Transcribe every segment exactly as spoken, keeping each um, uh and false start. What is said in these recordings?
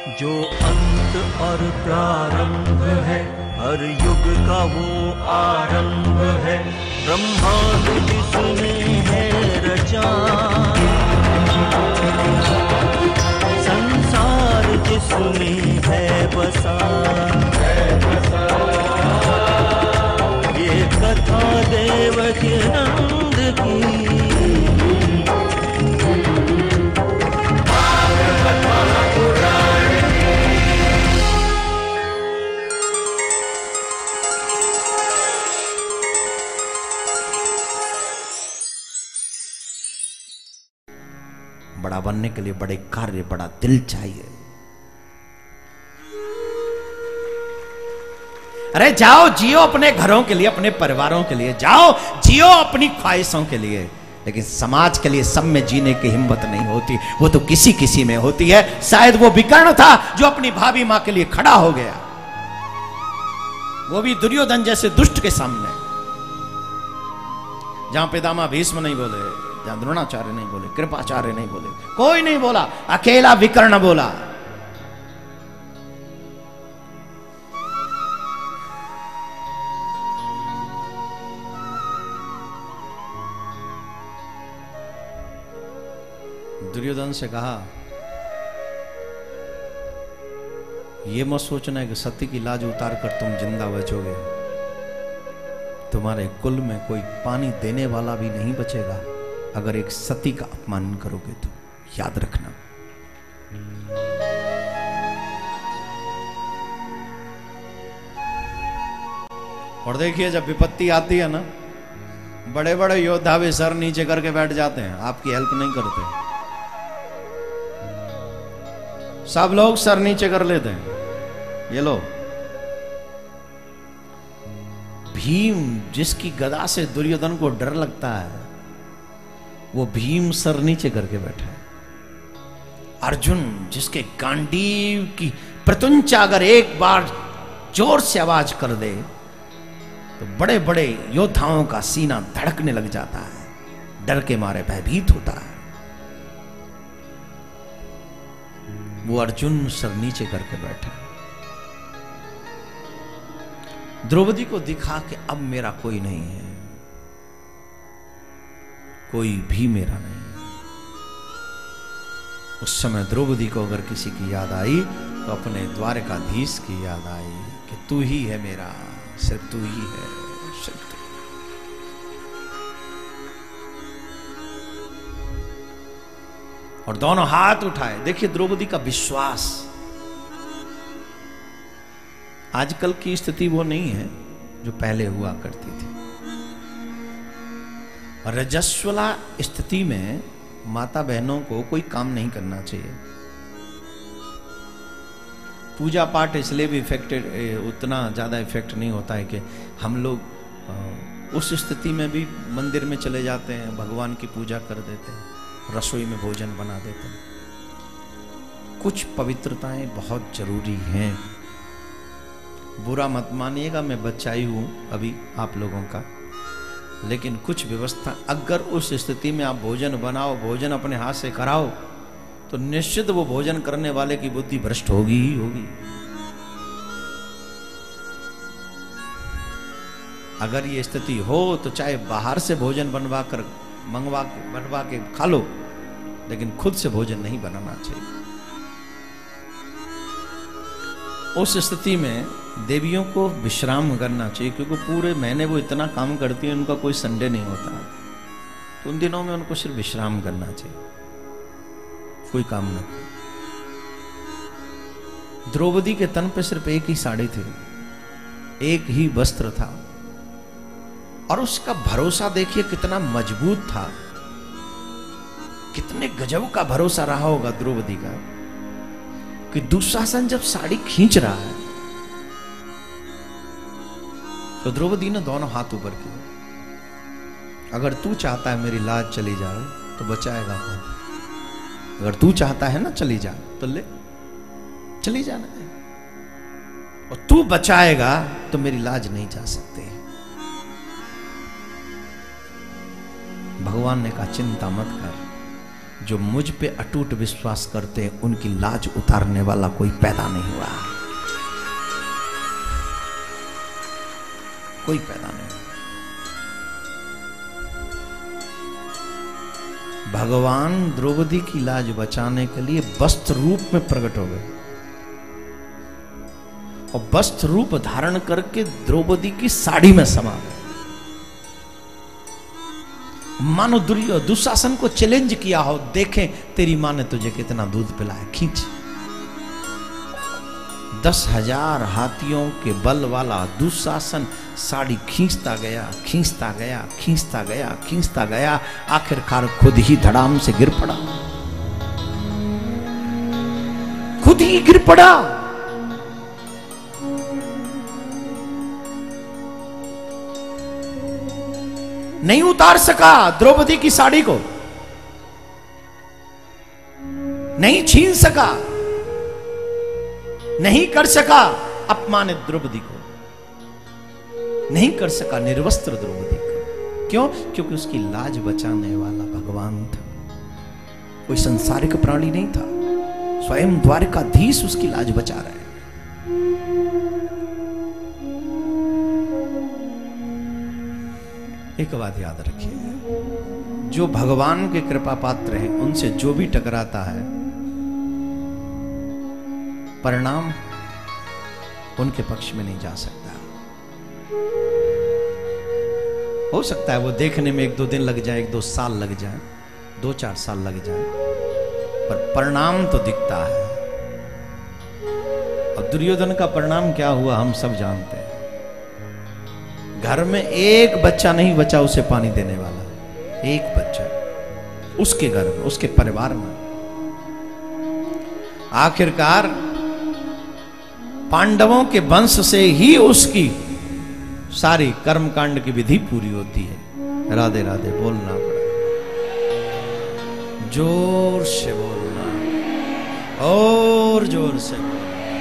जो अंत और प्रारंभ है, हर युग का वो आरंभ है। ब्रह्मांड जिसने है रचा, संसार जिसमें है बसा, ये कथा देवकी नंद की। बड़ा बनने के लिए बड़े कार्य, बड़ा दिल चाहिए। अरे जाओ जियो अपने घरों के लिए, अपने परिवारों के लिए, जाओ जियो अपनी ख्वाहिशों के लिए, लेकिन समाज के लिए सब में जीने की हिम्मत नहीं होती। वो तो किसी किसी में होती है। शायद वो विकर्ण था जो अपनी भाभी मां के लिए खड़ा हो गया, वो भी दुर्योधन जैसे दुष्ट के सामने। जहां पितामह भीष्म नहीं बोले, जहां द्रोणाचार्य नहीं बोले, कृपाचार्य नहीं बोले, कोई नहीं बोला, अकेला विकर्ण बोला। दुर्योधन से कहा, यह मत सोचना है कि सती की लाज उतार कर तुम जिंदा बचोगे। तुम्हारे कुल में कोई पानी देने वाला भी नहीं बचेगा अगर एक सती का अपमान करोगे तो, याद रखना। और देखिए जब विपत्ति आती है ना, बड़े बड़े योद्धा भी सर नीचे करके बैठ जाते हैं, आपकी हेल्प नहीं करते। सब लोग सर नीचे कर लेते हैं। ये लो, भीम जिसकी गदा से दुर्योधन को डर लगता है, वो भीम सर नीचे करके बैठा है। अर्जुन जिसके गांडीव की प्रत्यंचा अगर एक बार जोर से आवाज कर दे तो बड़े बड़े योद्धाओं का सीना धड़कने लग जाता है, डर के मारे भयभीत होता है। वो अर्जुन सर नीचे करके बैठा। द्रौपदी को दिखा कि अब मेरा कोई नहीं है, कोई भी मेरा नहीं। उस समय द्रौपदी को अगर किसी की याद आई तो अपने द्वारकाधीश की याद आई कि तू ही है मेरा, सिर्फ तू ही है, सिर्फ तू। और दोनों हाथ उठाए। देखिए द्रौपदी का विश्वास। आजकल की स्थिति वो नहीं है जो पहले हुआ करती थी। रजस्वला स्थिति में माता बहनों को कोई काम नहीं करना चाहिए। पूजा पाठ इसलिए भी इफेक्टेड, उतना ज्यादा इफेक्ट नहीं होता है कि हम लोग उस स्थिति में भी मंदिर में चले जाते हैं, भगवान की पूजा कर देते हैं, रसोई में भोजन बना देते हैं। कुछ पवित्रताएं बहुत जरूरी हैं। बुरा मत मानिएगा, मैं बच्चा ही हूं अभी आप लोगों का, लेकिन कुछ व्यवस्था, अगर उस स्थिति में आप भोजन बनाओ, भोजन अपने हाथ से कराओ, तो निश्चित वो भोजन करने वाले की बुद्धि भ्रष्ट होगी ही होगी। अगर ये स्थिति हो तो चाहे बाहर से भोजन बनवा कर मंगवा के बनवा के खा लो, लेकिन खुद से भोजन नहीं बनाना चाहिए। उस स्थिति में देवियों को विश्राम करना चाहिए, क्योंकि पूरे महीने वो इतना काम करती है, उनका कोई संडे नहीं होता, तो उन दिनों में उनको सिर्फ विश्राम करना चाहिए, कोई काम न। द्रौपदी के तन पे सिर्फ एक ही साड़ी थी, एक ही वस्त्र था, और उसका भरोसा देखिए कितना मजबूत था। कितने गजब का भरोसा रहा होगा द्रौपदी का कि दुशासन जब साड़ी खींच रहा है तो द्रौपदी ने दोनों हाथ ऊपर किए। अगर तू चाहता है मेरी लाज चली जाए तो बचाएगा कौन? अगर तू चाहता है ना चली जा तो ले, चली जाना है, और तू बचाएगा तो मेरी लाज नहीं जा सकती। भगवान ने कहा चिंता मत कर, जो मुझ पे अटूट विश्वास करते हैं उनकी लाज उतारने वाला कोई पैदा नहीं हुआ, कोई पैदा नहीं। भगवान द्रौपदी की लाज बचाने के लिए वस्त्र रूप में प्रकट हो गए और वस्त्र रूप धारण करके द्रौपदी की साड़ी में समा गए। मानो दुर्योधन दुशासन को चैलेंज किया हो, देखें तेरी मां ने तुझे कितना दूध पिलाया, खींच। दस हजार हाथियों के बल वाला दुशासन साड़ी खींचता गया, खींचता गया, खींचता गया, खींचता गया, आखिरकार खुद ही धड़ाम से गिर पड़ा, खुद ही गिर पड़ा। नहीं उतार सका द्रौपदी की साड़ी को, नहीं छीन सका, नहीं कर सका अपमानित द्रौपदी को, नहीं कर सका निर्वस्त्र द्रौपदी को। क्यों? क्योंकि उसकी लाज बचाने वाला भगवान था, कोई संसारिक प्राणी नहीं था। स्वयं द्वारकाधीश उसकी लाज बचा रहे हैं। एक बात याद रखिए, जो भगवान के कृपा पात्र हैं उनसे जो भी टकराता है परिणाम उनके पक्ष में नहीं जा सकता। हो सकता है वो देखने में एक दो दिन लग जाए, एक दो साल लग जाए, दो चार साल लग जाए, पर परिणाम तो दिखता है। और दुर्योधन का परिणाम क्या हुआ हम सब जानते हैं। घर में एक बच्चा नहीं बचा उसे पानी देने वाला, एक बच्चा उसके घर में, उसके परिवार में। आखिरकार पांडवों के वंश से ही उसकी सारी कर्मकांड की विधि पूरी होती है। राधे राधे बोलना पड़ा, जोर से बोलना और जोर से बोलना।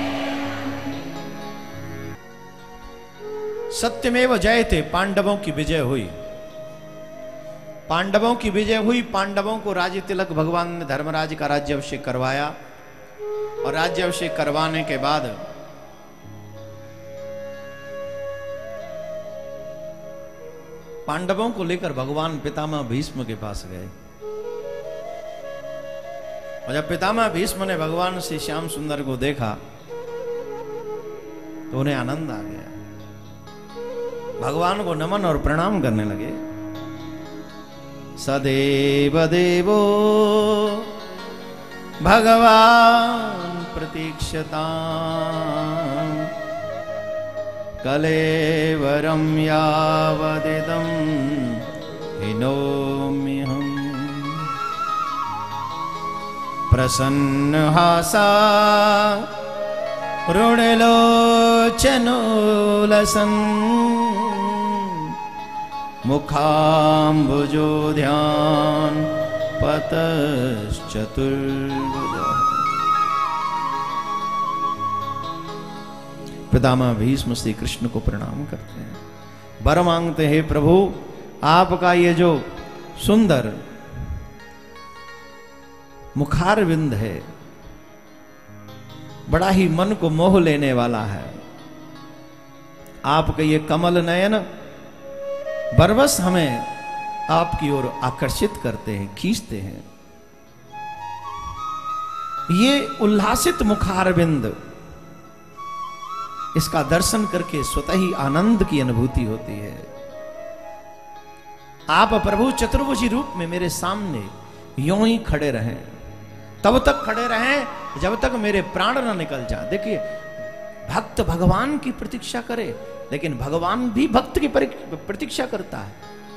सत्यमेव जयते, पांडवों की विजय हुई, पांडवों की विजय हुई। पांडवों को राज्य तिलक भगवान ने धर्मराज का राज्याभिषेक करवाया और राज्याभिषेक करवाने के बाद पांडवों को लेकर भगवान पितामह भीष्म के पास गए। और जब पितामह भीष्म ने भगवान श्री श्याम सुंदर को देखा तो उन्हें आनंद आ गया, भगवान को नमन और प्रणाम करने लगे। सदैव देवो भगवान प्रतीक्षता कलेवरम यावदिदं हिनोम्यहम् प्रसन्नहासा रुणलोचनोलसन् मुखाम्बुजो ध्यान पतश्चतुर्भुजः। पितामह भीष्म श्री कृष्ण को प्रणाम करते हैं, वर मांगते हैं, प्रभु आपका ये जो सुंदर मुखारविंद है बड़ा ही मन को मोह लेने वाला है। आपके ये कमल नयन बरबस हमें आपकी ओर आकर्षित करते हैं, खींचते हैं। ये उल्लासित मुखारविंद, इसका दर्शन करके स्वतः ही आनंद की अनुभूति होती है। आप प्रभु चतुर्भुजी रूप में मेरे सामने यूं ही खड़े रहें, तब तक खड़े रहें जब तक मेरे प्राण न निकल जाए। देखिए, भक्त भगवान की प्रतीक्षा करे, लेकिन भगवान भी भक्त की प्रतीक्षा करता है।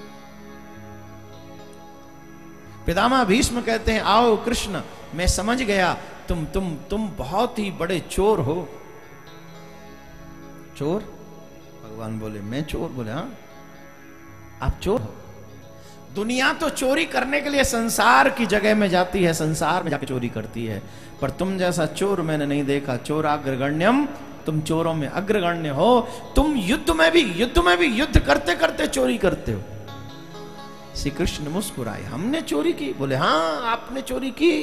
पितामह भीष्म कहते हैं, आओ कृष्ण, मैं समझ गया तुम तुम तुम बहुत ही बड़े चोर हो। चोर? भगवान बोले, मैं चोर? बोले, हाँ आप चोर हो। दुनिया तो चोरी करने के लिए संसार की जगह में जाती है, संसार में जाके चोरी करती है, पर तुम जैसा चोर मैंने नहीं देखा। चोर अग्रगण्यम, तुम चोरों में अग्रगण्य हो। तुम युद्ध में भी युद्ध में भी युद्ध करते करते चोरी करते हो। श्री कृष्ण मुस्कुराए, हमने चोरी की? बोले हाँ आपने चोरी की।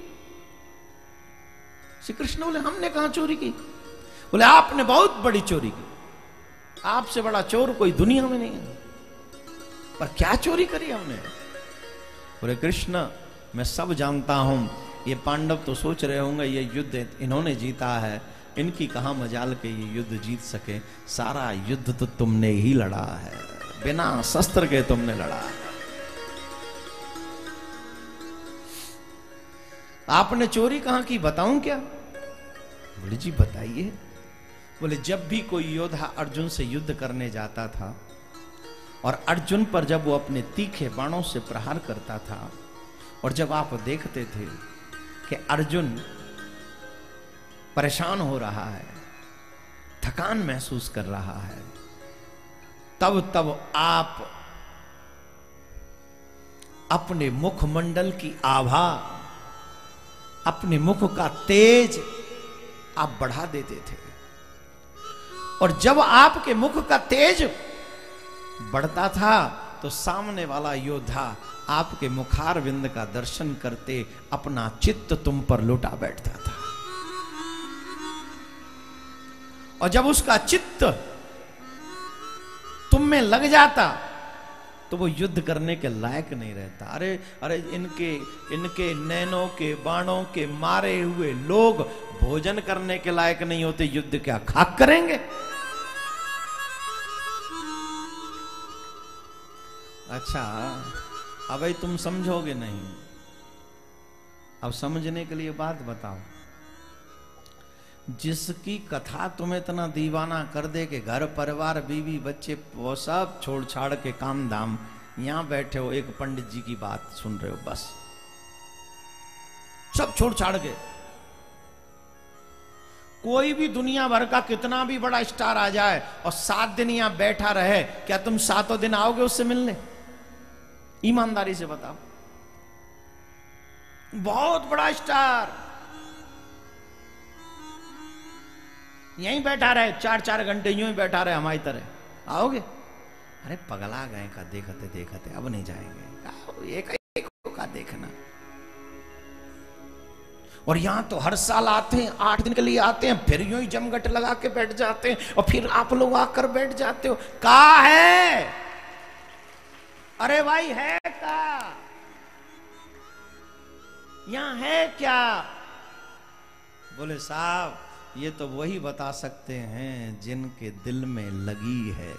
श्री कृष्ण बोले हमने कहां चोरी की? बोले आपने बहुत बड़ी चोरी की, आपसे बड़ा चोर कोई दुनिया में नहीं है। पर क्या चोरी करी हमने? बोले कृष्ण मैं सब जानता हूं, ये पांडव तो सोच रहे होंगे ये युद्ध इन्होंने जीता है, इनकी कहां मजाल के ये युद्ध जीत सके। सारा युद्ध तो तुमने ही लड़ा है, बिना शस्त्र के तुमने लड़ा है। आपने चोरी कहां की बताऊं क्या? बोले जी बताइए। बोले जब भी कोई योद्धा अर्जुन से युद्ध करने जाता था और अर्जुन पर जब वो अपने तीखे बाणों से प्रहार करता था, और जब आप देखते थे कि अर्जुन परेशान हो रहा है, थकान महसूस कर रहा है, तब तब आप अपने मुखमंडल की आभा, अपने मुख का तेज आप बढ़ा देते थे। और जब आपके मुख का तेज बढ़ता था तो सामने वाला योद्धा आपके मुखार विंद का दर्शन करते अपना चित्त तुम पर लुटा बैठता था। और जब उसका चित्त तुम में लग जाता तो वो युद्ध करने के लायक नहीं रहता। अरे अरे इनके इनके नैनों के बाणों के मारे हुए लोग भोजन करने के लायक नहीं होते, युद्ध क्या खाक करेंगे? अच्छा अब भाई तुम समझोगे नहीं, अब समझने के लिए बात बताओ। जिसकी कथा तुम्हें इतना दीवाना कर दे कि घर परिवार बीवी बच्चे वो सब छोड़ छाड़ के काम धाम यहां बैठे हो, एक पंडित जी की बात सुन रहे हो, बस सब छोड़ छाड़ के। कोई भी दुनिया भर का कितना भी बड़ा स्टार आ जाए और सात दिन यहां बैठा रहे, क्या तुम सातों दिन आओगे उससे मिलने? ईमानदारी से बताओ। बहुत बड़ा स्टार यहीं बैठा रहे, चार चार घंटे यूं ही बैठा रहे हमारी तरह, आओगे? अरे पगला गए का देखते देखते अब नहीं जाएंगे, एक एक का देखना। और यहां तो हर साल आते हैं, आठ दिन के लिए आते हैं, फिर यूं ही जमघट लगा के बैठ जाते हैं, और फिर आप लोग आकर बैठ जाते हो। कहा है? अरे भाई है का? यहां है क्या? बोले साहब ये तो वही बता सकते हैं जिनके दिल में लगी है।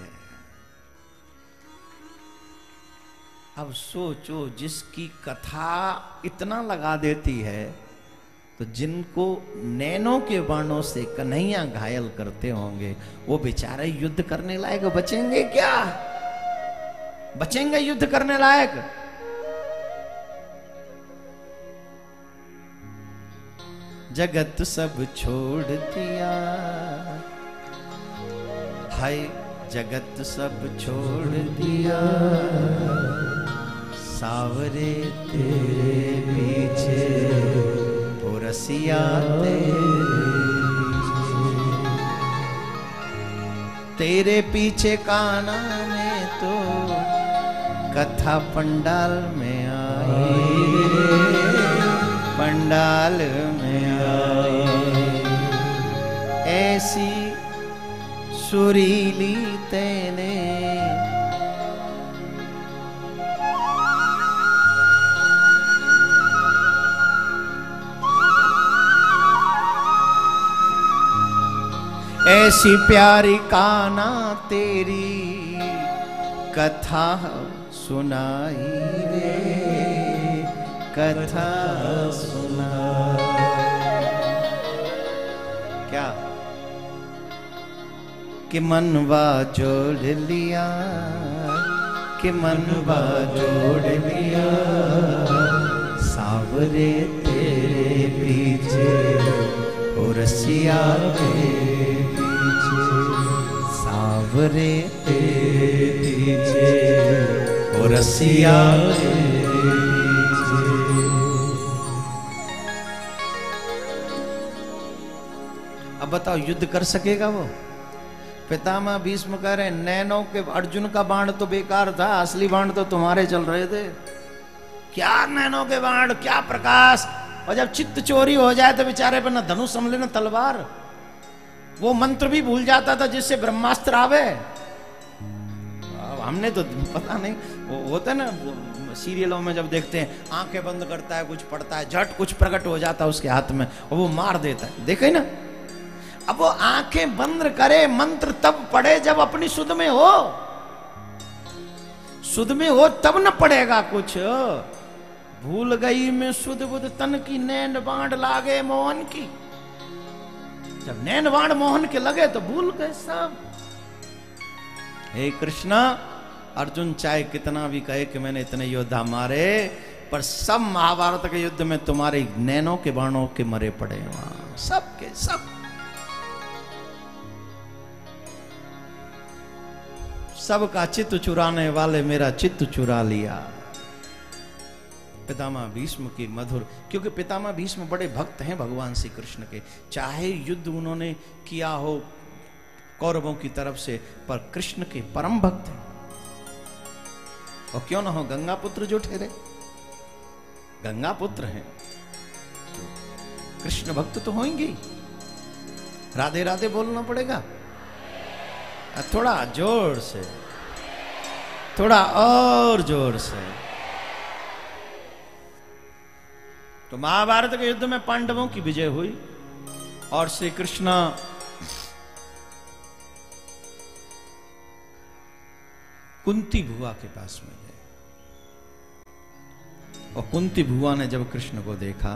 अब सोचो, जिसकी कथा इतना लगा देती है, तो जिनको नैनों के बाणों से कन्हैया घायल करते होंगे वो बेचारे युद्ध करने लायक बचेंगे क्या? बचेंगे युद्ध करने लायक? जगत सब छोड़ दिया, हाय जगत सब छोड़ दिया, सावरे तेरे पीछे पुरसिया तेरे पीछे काना में तो कथा पंडाल में आई, पंडाल में आई, ऐसी सुरीली तेने ऐसी प्यारी काना तेरी कथा सुनाई रे, कथा सुनाई। क्या कि मनवा जोड़ लिया, कि मनवा जोड़ लिया, सावरे तेरे पीछे उरसिया तेरे पीछे, सावरे तेरे पीछे उरसिया तेरे पीछे। अब बताओ युद्ध कर सकेगा वो? पितामह भीष्म कह रहे नैनों के अर्जुन का बाण तो बेकार था, असली बाण तो तुम्हारे चल रहे थे। क्या नैनों के बाण, क्या प्रकाश। और जब चित्त चोरी हो जाए तो बेचारे पर न धनुष संभले न तलवार। वो मंत्र भी भूल जाता था जिससे ब्रह्मास्त्र आवे। हमने तो पता नहीं, वो होता है ना सीरियलों में जब देखते हैं, आंखें बंद करता है, कुछ पढ़ता है, झट कुछ प्रकट हो जाता है उसके हाथ में और वो मार देता है, देखे ना। अब वो आंखें बंद करे, मंत्र तब पढ़े जब अपनी सुध में हो। सुध में हो तब न पढ़ेगा कुछ। भूल गई मैं सुध बुध तन की, नैन बाण लागे मोहन की। जब नैन बाण मोहन के लगे तो भूल गए सब। हे कृष्णा, अर्जुन चाहे कितना भी कहे कि मैंने इतने योद्धा मारे, पर सब महाभारत के युद्ध में तुम्हारे नैनों के बाणों के मरे पड़े वहां, सब के सब। सबका चित्त चुराने वाले मेरा चित्त चुरा लिया। पितामह भीष्म की मधुर, क्योंकि पितामह भीष्म बड़े भक्त हैं भगवान श्री कृष्ण के। चाहे युद्ध उन्होंने किया हो कौरवों की तरफ से, पर कृष्ण के परम भक्त हैं। और क्यों ना हो, गंगा पुत्र जो ठहरे, गंगा पुत्र हैं, कृष्ण भक्त तो होंगे। राधे राधे बोलना पड़ेगा थोड़ा जोर से, थोड़ा और जोर से। तो महाभारत के युद्ध में पांडवों की विजय हुई और श्री कृष्ण कुंती भुआ के पास में गए। और कुंती भुआ ने जब कृष्ण को देखा,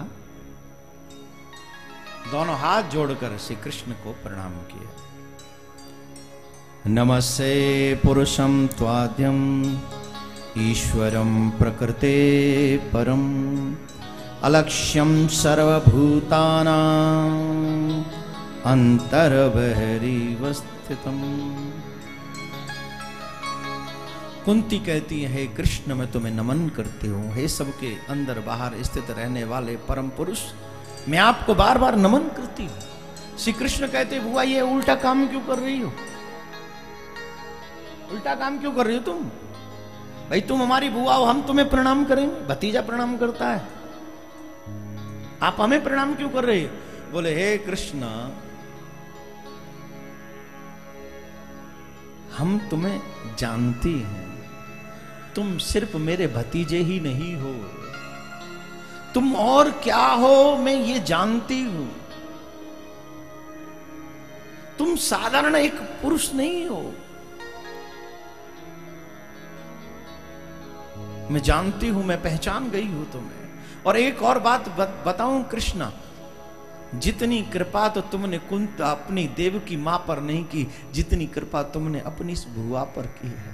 दोनों हाथ जोड़कर श्री कृष्ण को प्रणाम किया। नमस्ते पुरुषं त्वाद्यम ईश्वरं प्रकृते परम अलक्ष्यं सर्वभूतानां अंतर्बहिरीव स्थितम्। कुंती कहती है, हे कृष्ण मैं तुम्हें नमन करती हूँ। हे सबके अंदर बाहर स्थित रहने वाले परम पुरुष, मैं आपको बार बार नमन करती हूँ। श्री कृष्ण कहते, बुआ ये उल्टा काम क्यों कर रही हो? उल्टा काम क्यों कर रही हो तुम? भाई तुम हमारी बुआ हो, हम तुम्हें प्रणाम करेंगे। भतीजा प्रणाम करता है, आप हमें प्रणाम क्यों कर रहे हो? बोले, हे कृष्ण हम तुम्हें जानती हैं, तुम सिर्फ मेरे भतीजे ही नहीं हो, तुम और क्या हो मैं ये जानती हूं। तुम साधारण एक पुरुष नहीं हो, मैं जानती हूं, मैं पहचान गई हूं तुम्हें। और एक और बात बताऊं कृष्णा, जितनी कृपा तो तुमने कुंत अपनी देव की मां पर नहीं की, जितनी कृपा तुमने अपनी इस भुआ पर की है।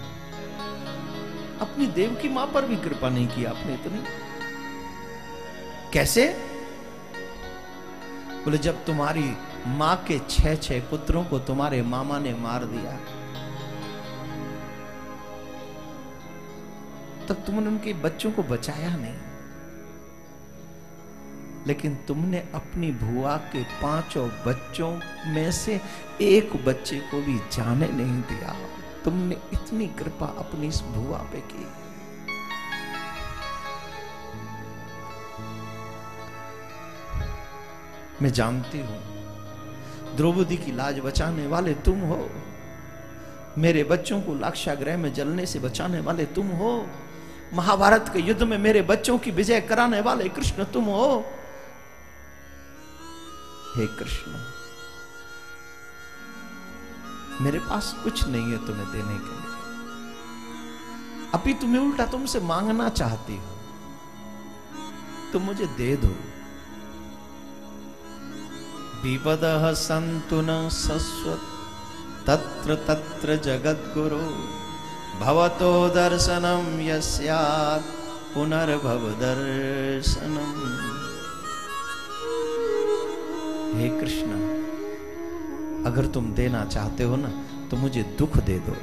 अपनी देव की मां पर भी कृपा नहीं की आपने इतनी। कैसे? बोले, जब तुम्हारी मां के छह छह पुत्रों को तुम्हारे मामा ने मार दिया, तब तुमने उनके बच्चों को बचाया नहीं, लेकिन तुमने अपनी भुआ के पांचों बच्चों में से एक बच्चे को भी जाने नहीं दिया। तुमने इतनी कृपा अपनी इस भुआ पे की। मैं जानती हूं, द्रौपदी की लाज बचाने वाले तुम हो, मेरे बच्चों को लाक्षागृह में जलने से बचाने वाले तुम हो, महाभारत के युद्ध में मेरे बच्चों की विजय कराने वाले कृष्ण तुम हो। हे कृष्ण, मेरे पास कुछ नहीं है तुम्हें देने के लिए, अभी तुम्हें उल्टा तुमसे मांगना चाहती हो, तुम मुझे दे दो। विपदः सन्तु न शश्वत् तत्र तत्र जगद्गुरो भवतो दर्शनम यस्यात् पुनर्भव दर्शनम। हे कृष्ण, अगर तुम देना चाहते हो ना तो मुझे दुख दे दो,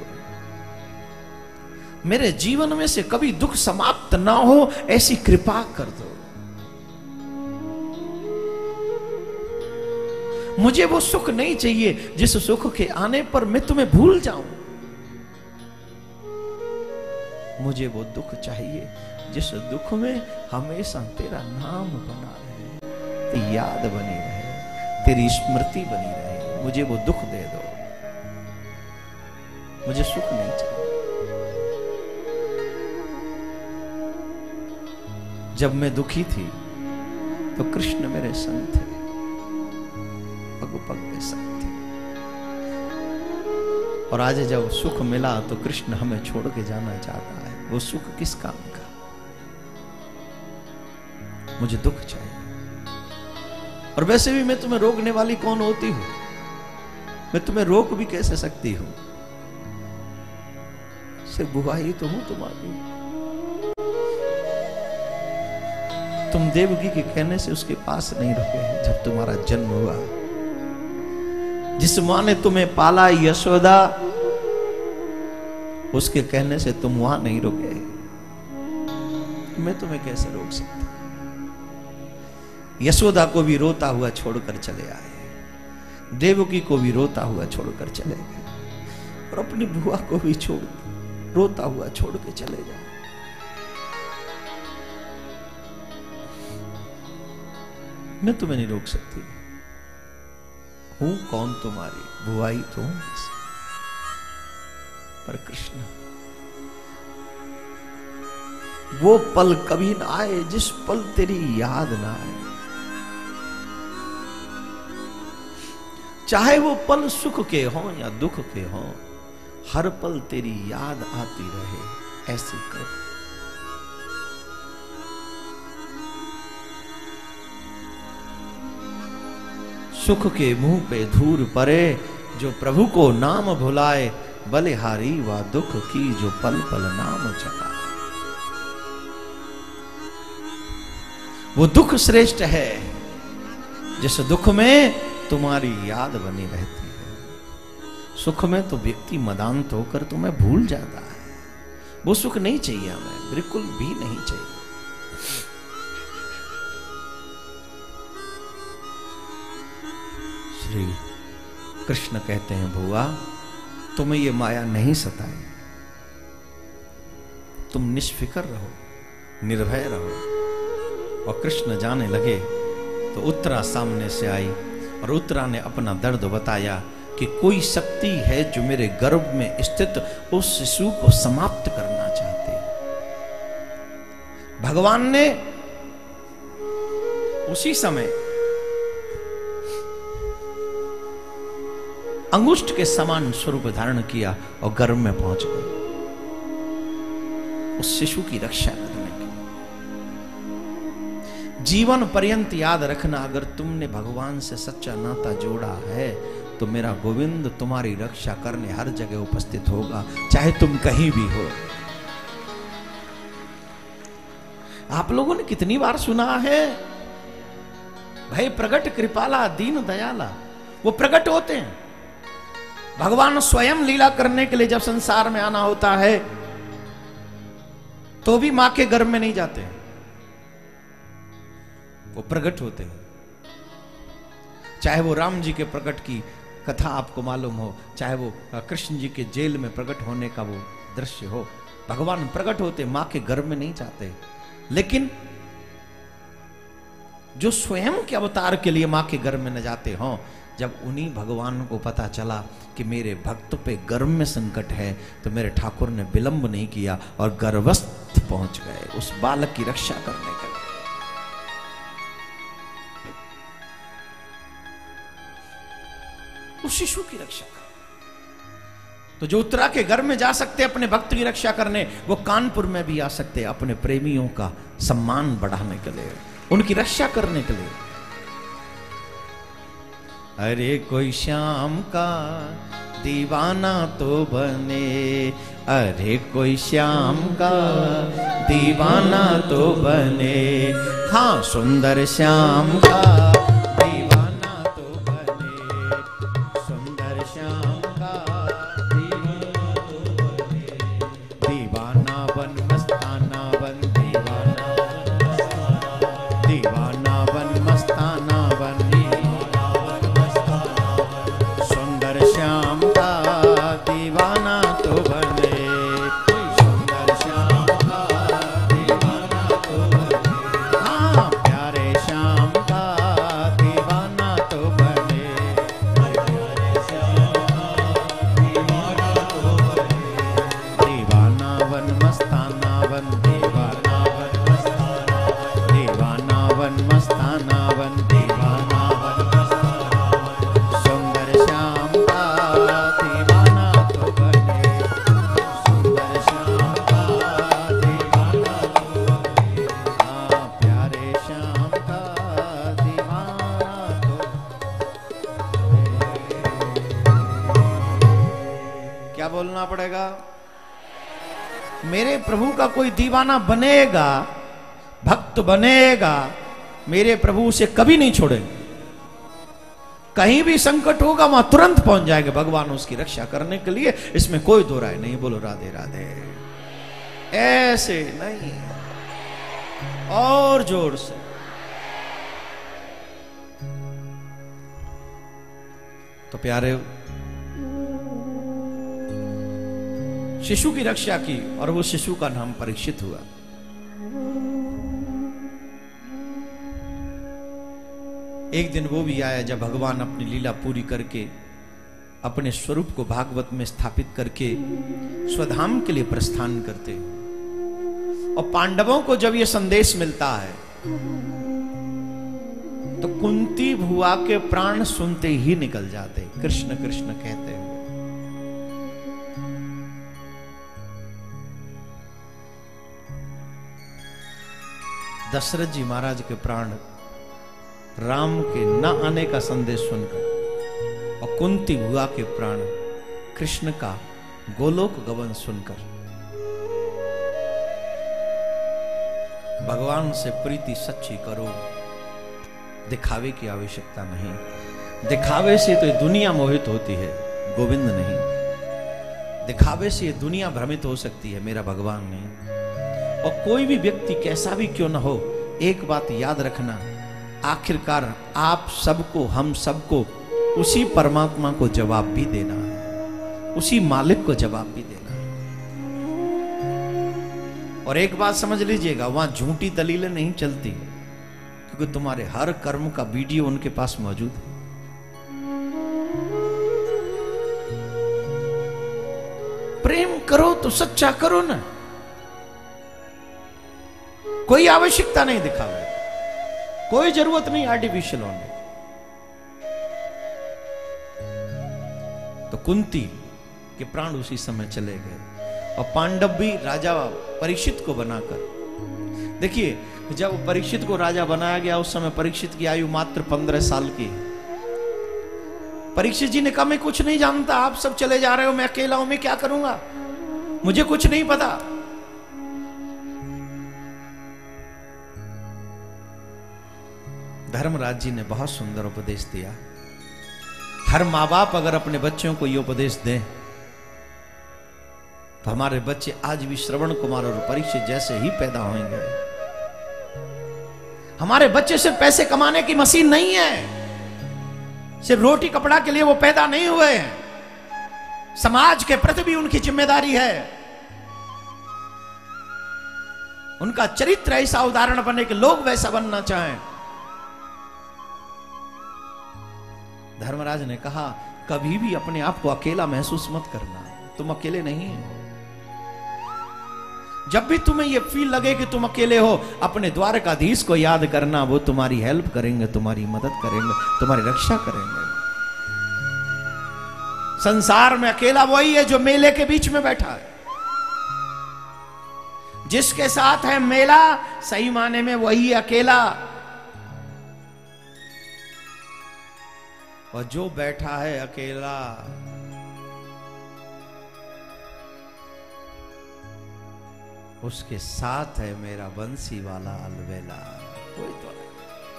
मेरे जीवन में से कभी दुख समाप्त ना हो ऐसी कृपा कर दो। मुझे वो सुख नहीं चाहिए जिस सुख के आने पर मैं तुम्हें भूल जाऊं। मुझे वो दुख चाहिए जिस दुख में हमेशा तेरा नाम बना रहे, तेरी याद बनी रहे, तेरी स्मृति बनी रहे। मुझे वो दुख दे दो, मुझे सुख नहीं चाहिए। जब मैं दुखी थी तो कृष्ण मेरे संग थे, पग पग पे संग थे। और आज जब सुख मिला तो कृष्ण हमें छोड़ के जाना चाहता है। वो सुख किस काम का? मुझे दुख चाहिए। और वैसे भी मैं तुम्हें रोकने वाली कौन होती हूं? मैं तुम्हें रोक भी कैसे सकती हूं? सिर्फ बुआ ही तो हूं तुम्हारी। तुम देवकी के कहने से उसके पास नहीं रुके जब तुम्हारा जन्म हुआ। जिस मां ने तुम्हें पाला यशोदा, उसके कहने से तुम वहां नहीं रुके। मैं तुम्हें कैसे रोक सकता? यशोदा को भी रोता हुआ छोड़कर चले आए, देवकी को भी रोता हुआ छोड़कर चले गए, और अपनी बुआ को भी छोड़ रोता हुआ छोड़ के चले जाए। मैं तुम्हें नहीं रोक सकती। हूं कौन तुम्हारी? बुआ ही तो हूं। पर कृष्ण, वो पल कभी ना आए जिस पल तेरी याद ना आए। चाहे वो पल सुख के हों या दुख के हों, हर पल तेरी याद आती रहे, ऐसी कर। सुख के मुंह पे धूल पड़े जो प्रभु को नाम भुलाए, बलिहारी व दुख की जो पल पल नाम जपाए। वो दुख श्रेष्ठ है जिस दुख में तुम्हारी याद बनी रहती है। सुख में तो व्यक्ति मदांत होकर तुम्हें भूल जाता है। वो सुख नहीं चाहिए हमें, बिल्कुल भी नहीं चाहिए। श्री कृष्ण कहते हैं, बुआ तुम्हें ये माया नहीं सताए, तुम निष्फिकर रहो, निर्भय रहो। और कृष्ण जाने लगे तो उत्तरा सामने से आई, और उत्तरा ने अपना दर्द बताया कि कोई शक्ति है जो मेरे गर्भ में स्थित उस शिशु को समाप्त करना चाहती है। भगवान ने उसी समय अंगुष्ठ के समान स्वरूप धारण किया और गर्भ में पहुंच गए उस शिशु की रक्षा करने के लिए। जीवन पर्यंत याद रखना, अगर तुमने भगवान से सच्चा नाता जोड़ा है तो मेरा गोविंद तुम्हारी रक्षा करने हर जगह उपस्थित होगा, चाहे तुम कहीं भी हो। आप लोगों ने कितनी बार सुना है, भाई प्रगट कृपाला दीन दयाला, वो प्रकट होते हैं। भगवान स्वयं लीला करने के लिए जब संसार में आना होता है तो भी मां के गर्भ में नहीं जाते हैं, वो प्रकट होते हैं। चाहे वो राम जी के प्रकट की कथा आपको मालूम हो, चाहे वो कृष्ण जी के जेल में प्रकट होने का वो दृश्य हो, भगवान प्रकट होते, मां के गर्भ में नहीं जाते। लेकिन जो स्वयं के अवतार के लिए मां के गर्भ में न जाते हों, जब उन्हीं भगवान को पता चला कि मेरे भक्त पे गर्भ में संकट है, तो मेरे ठाकुर ने विलंब नहीं किया और गर्भस्थ पहुंच गए उस बालक की रक्षा करने के लिए। उस शिशु की रक्षा कर। तो जो उत्तरा के घर में जा सकते अपने भक्त की रक्षा करने, वो कानपुर में भी आ सकते अपने प्रेमियों का सम्मान बढ़ाने के लिए, उनकी रक्षा करने के लिए। अरे कोई श्याम का दीवाना तो बने, अरे कोई श्याम का दीवाना तो बने, हाँ सुंदर श्याम का दीवाना तो बने, सुंदर श्याम का दीवाना तो बने, दीवाना बन मस्ताना बन, दीवाना दीवाना बन मस्ताना बन, बोलना पड़ेगा। मेरे प्रभु का कोई दीवाना बनेगा, भक्त बनेगा, मेरे प्रभु उसे कभी नहीं छोड़ेंगे। कहीं भी संकट होगा वहां तुरंत पहुंच जाएंगे भगवान उसकी रक्षा करने के लिए, इसमें कोई दो राय नहीं। बोलो राधे राधे। ऐसे नहीं, और जोर से। तो प्यारे, शिशु की रक्षा की और वो शिशु का नाम परीक्षित हुआ। एक दिन वो भी आया जब भगवान अपनी लीला पूरी करके अपने स्वरूप को भागवत में स्थापित करके स्वधाम के लिए प्रस्थान करते। और पांडवों को जब यह संदेश मिलता है तो कुंती भुआ के प्राण सुनते ही निकल जाते, कृष्ण कृष्ण कहते हैं। दशरथ जी महाराज के प्राण राम के न आने का संदेश सुनकर और कुंती भुआ के प्राण कृष्ण का गोलोक गमन सुनकर भगवान से प्रीति सच्ची करो, दिखावे की आवश्यकता नहीं। दिखावे से तो ये दुनिया मोहित होती है, गोविंद नहीं। दिखावे से ये दुनिया भ्रमित हो सकती है, मेरा भगवान नहीं। और कोई भी व्यक्ति कैसा भी क्यों ना हो, एक बात याद रखना, आखिरकार आप सबको, हम सबको उसी परमात्मा को जवाब भी देना है, उसी मालिक को जवाब भी देना है। और एक बात समझ लीजिएगा, वहां झूठी दलीलें नहीं चलती, क्योंकि तुम्हारे हर कर्म का वीडियो उनके पास मौजूद है। प्रेम करो तो सच्चा करो ना, कोई आवश्यकता नहीं दिखावे, कोई जरूरत नहीं आर्टिफिशियल होने। तो कुंती के प्राण उसी समय चले गए और पांडव भी राजा परीक्षित को बनाकर, देखिए जब परीक्षित को राजा बनाया गया उस समय परीक्षित की आयु मात्र पंद्रह साल की। परीक्षित जी ने कहा मैं कुछ नहीं जानता, आप सब चले जा रहे हो, मैं अकेला हूं, मैं क्या करूंगा, मुझे कुछ नहीं पता। धर्मराज जी ने बहुत सुंदर उपदेश दिया। हर माँ बाप अगर अपने बच्चों को ये उपदेश दें तो हमारे बच्चे आज भी श्रवण कुमार और परीक्षित जैसे ही पैदा होंगे। हमारे बच्चे सिर्फ पैसे कमाने की मशीन नहीं है, सिर्फ रोटी कपड़ा के लिए वो पैदा नहीं हुए हैं। समाज के प्रति भी उनकी जिम्मेदारी है। उनका चरित्र ऐसा उदाहरण बने कि लोग वैसा बनना चाहें। धर्मराज ने कहा कभी भी अपने आप को अकेला महसूस मत करना, तुम अकेले नहीं हो। जब भी तुम्हें यह फील लगे कि तुम अकेले हो, अपने द्वारकाधीश को याद करना, वो तुम्हारी हेल्प करेंगे, तुम्हारी मदद करेंगे, तुम्हारी रक्षा करेंगे। संसार में अकेला वही है जो मेले के बीच में बैठा है। जिसके साथ है मेला, सही माने में वही अकेला। और जो बैठा है अकेला, उसके साथ है मेरा बंसी वाला अलवेला। कोई तो नहीं।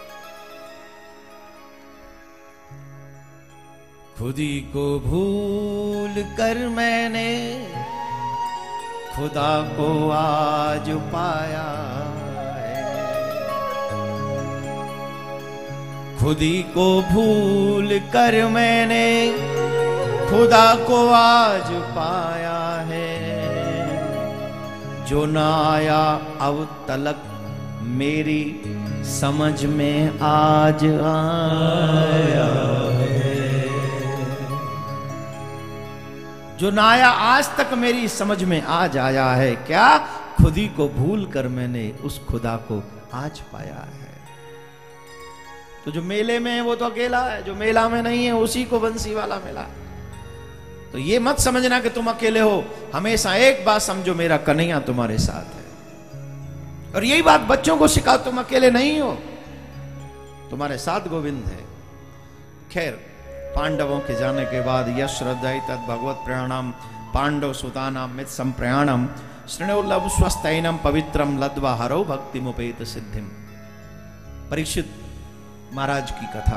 खुदी को भूल कर मैंने खुदा को आज पाया है, खुदी को भूल कर मैंने खुदा को आज पाया है। जो ना आया अब तलक मेरी समझ में आज आया है। जो ना आया आज तक मेरी समझ में आज आया है। क्या? खुदी को भूल कर मैंने उस खुदा को आज पाया है। तो जो मेले में है वो तो अकेला है, जो मेला में नहीं है उसी को बंसी वाला मिला। तो ये मत समझना कि तुम अकेले हो, हमेशा एक बात समझो, मेरा कन्हैया तुम्हारे साथ है। और यही बात बच्चों को सिखाओ, तुम अकेले नहीं हो, तुम्हारे साथ गोविंद है। खैर, पांडवों के जाने के बाद यश श्रद्धा तद भगवत प्रयाणम पांडव सुतानाम मित संप्रयाणम श्रेणोल्लभ स्वस्तैनम पवित्रम लद्वा हरो भक्ति मुपेत सिद्धिम। परीक्षित महाराज की कथा।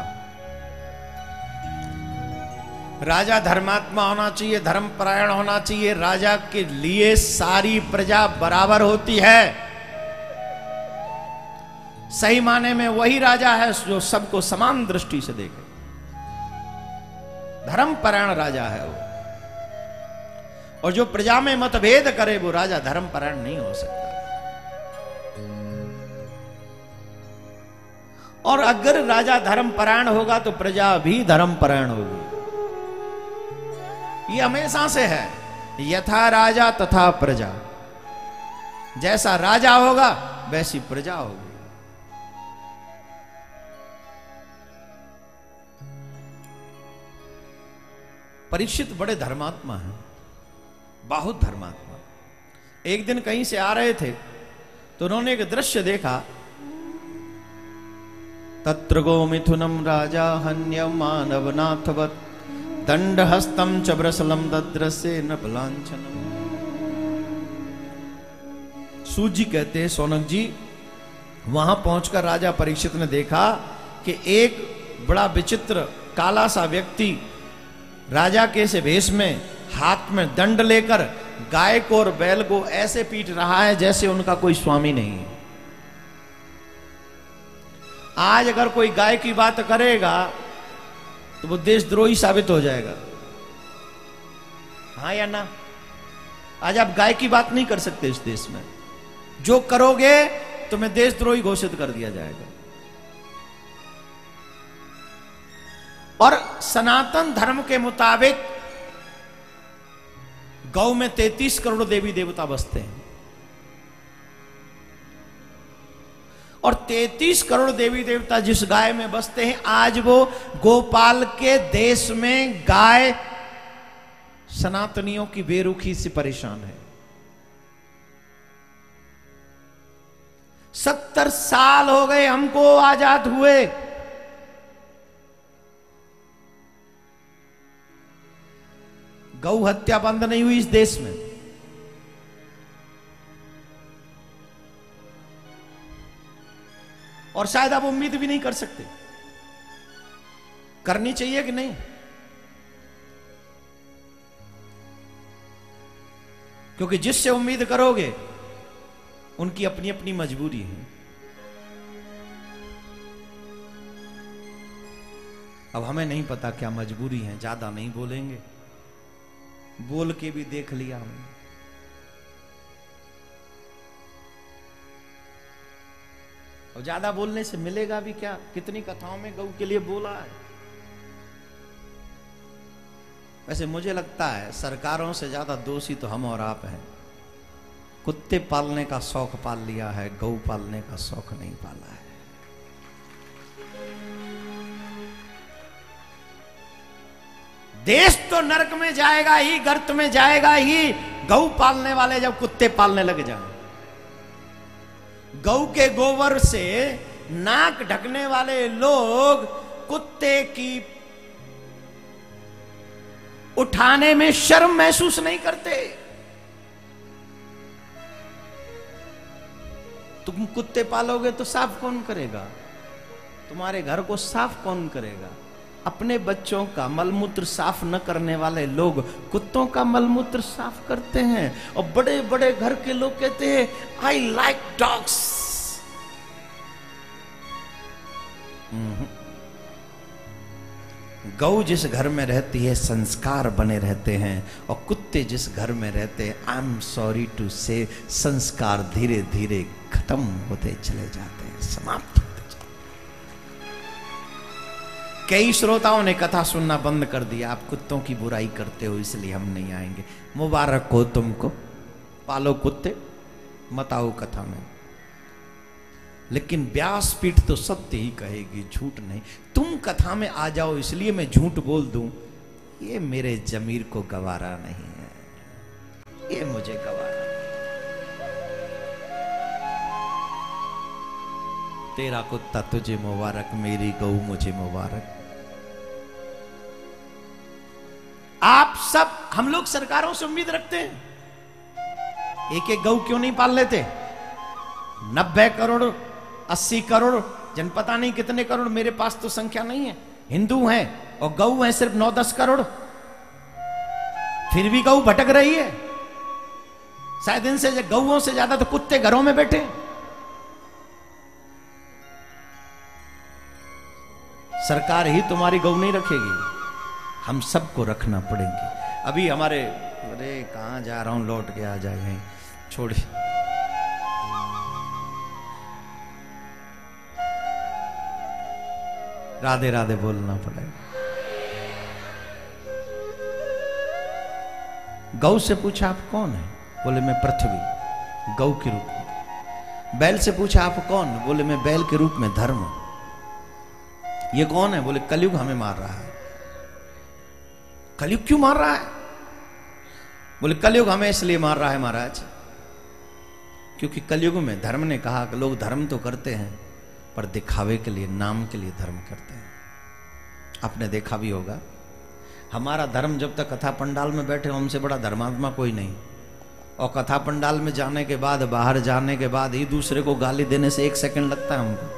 राजा धर्मात्मा होना चाहिए, धर्मपरायण होना चाहिए। राजा के लिए सारी प्रजा बराबर होती है। सही माने में वही राजा है जो सबको समान दृष्टि से देखे। धर्मपरायण राजा है वो। और जो प्रजा में मतभेद करे वो राजा धर्मपरायण नहीं हो सकता। और अगर राजा धर्मपरायण होगा तो प्रजा भी धर्मपरायण होगी। ये हमेशा से है। यथा राजा तथा प्रजा। जैसा राजा होगा वैसी प्रजा होगी। परीक्षित बड़े धर्मात्मा हैं, बहुत धर्मात्मा। एक दिन कहीं से आ रहे थे तो उन्होंने एक दृश्य देखा। तत्र गो मिथुनम राजा हन्य मानवनाथवत दंडहस्तम च ब्रसलम दद्रसे न बलांछनम। सूत जी कहते हैं, सौनक जी, वहां पहुंचकर राजा परीक्षित ने देखा कि एक बड़ा विचित्र काला सा व्यक्ति राजा के से भेष में हाथ में दंड लेकर गाय को और बैल को ऐसे पीट रहा है जैसे उनका कोई स्वामी नहीं है। आज अगर कोई गाय की बात करेगा तो वो देशद्रोही साबित हो जाएगा। हाँ या ना? आज आप गाय की बात नहीं कर सकते इस देश में। जो करोगे तुम्हें देशद्रोही घोषित कर दिया जाएगा। और सनातन धर्म के मुताबिक गौ में तैंतीस करोड़ देवी देवता बसते हैं। और तैंतीस करोड़ देवी देवता जिस गाय में बसते हैं, आज वो गोपाल के देश में गाय सनातनियों की बेरुखी से परेशान है। सत्तर साल हो गए हमको आजाद हुए। गौ हत्या बंद नहीं हुई इस देश में। और शायद आप उम्मीद भी नहीं कर सकते। करनी चाहिए कि नहीं? क्योंकि जिससे उम्मीद करोगे उनकी अपनी अपनी मजबूरी है। अब हमें नहीं पता क्या मजबूरी है, ज्यादा नहीं बोलेंगे। बोल के भी देख लिया हमने। और ज्यादा बोलने से मिलेगा भी क्या? कितनी कथाओं में गौ के लिए बोला है। वैसे मुझे लगता है सरकारों से ज्यादा दोषी तो हम और आप हैं। कुत्ते पालने का शौक पाल लिया है, गौ पालने का शौक नहीं पाला है। देश तो नरक में जाएगा ही, गर्त में जाएगा ही, गौ पालने वाले जब कुत्ते पालने लग जाए। गौ के गोबर से नाक ढकने वाले लोग कुत्ते की उठाने में शर्म महसूस नहीं करते। तुम कुत्ते पालोगे तो साफ कौन करेगा? तुम्हारे घर को साफ कौन करेगा? अपने बच्चों का मलमूत्र साफ न करने वाले लोग कुत्तों का मलमूत्र साफ करते हैं। और बड़े बड़े घर के लोग कहते हैं आई लाइक डॉग्स। गौ जिस घर में रहती है संस्कार बने रहते हैं, और कुत्ते जिस घर में रहते हैं, आई एम सॉरी टू से, संस्कार धीरे धीरे खत्म होते चले जाते हैं, समाप्त। कई श्रोताओं ने कथा सुनना बंद कर दिया। आप कुत्तों की बुराई करते हो इसलिए हम नहीं आएंगे। मुबारक हो तुमको, पालो कुत्ते, मत आओ कथा में। लेकिन व्यासपीठ तो सत्य ही कहेगी, झूठ नहीं। तुम कथा में आ जाओ इसलिए मैं झूठ बोल दूं, ये मेरे जमीर को गवारा नहीं है, ये मुझे गवारा। तेरा कुत्ता तुझे मुबारक, मेरी गऊ मुझे मुबारक। आप सब, हम लोग सरकारों से उम्मीद रखते हैं, एक एक गऊ क्यों नहीं पाल लेते? नब्बे करोड़, अस्सी करोड़, जन पता नहीं कितने करोड़, मेरे पास तो संख्या नहीं है, हिंदू हैं और गऊ हैं सिर्फ नौ दस करोड़, फिर भी गऊ भटक रही है। शायद इनसे गऊओं से ज्यादा तो कुत्ते घरों में बैठे। सरकार ही तुम्हारी गऊ नहीं रखेगी, हम सबको रखना पड़ेंगे। अभी हमारे, अरे कहां जा रहा हूं, लौट के आ जाए, छोड़िए। राधे राधे बोलना पड़ेगा। गौ से पूछा आप कौन है? बोले मैं पृथ्वी, गौ के रूप में। बैल से पूछा आप कौन? बोले मैं बैल के रूप में धर्म। ये कौन है? बोले कलयुग हमें मार रहा है। कलयुग क्यों मार रहा है? बोले कलयुग हमें इसलिए मार रहा है महाराज क्योंकि कलयुग में धर्म ने कहा कि लोग धर्म तो करते हैं पर दिखावे के लिए, नाम के लिए धर्म करते हैं। आपने देखा भी होगा, हमारा धर्म जब तक कथा पंडाल में बैठे हो, हमसे बड़ा धर्मात्मा कोई नहीं, और कथा पंडाल में जाने के बाद, बाहर जाने के बाद ही दूसरे को गाली देने से एक सेकंड लगता है हमको,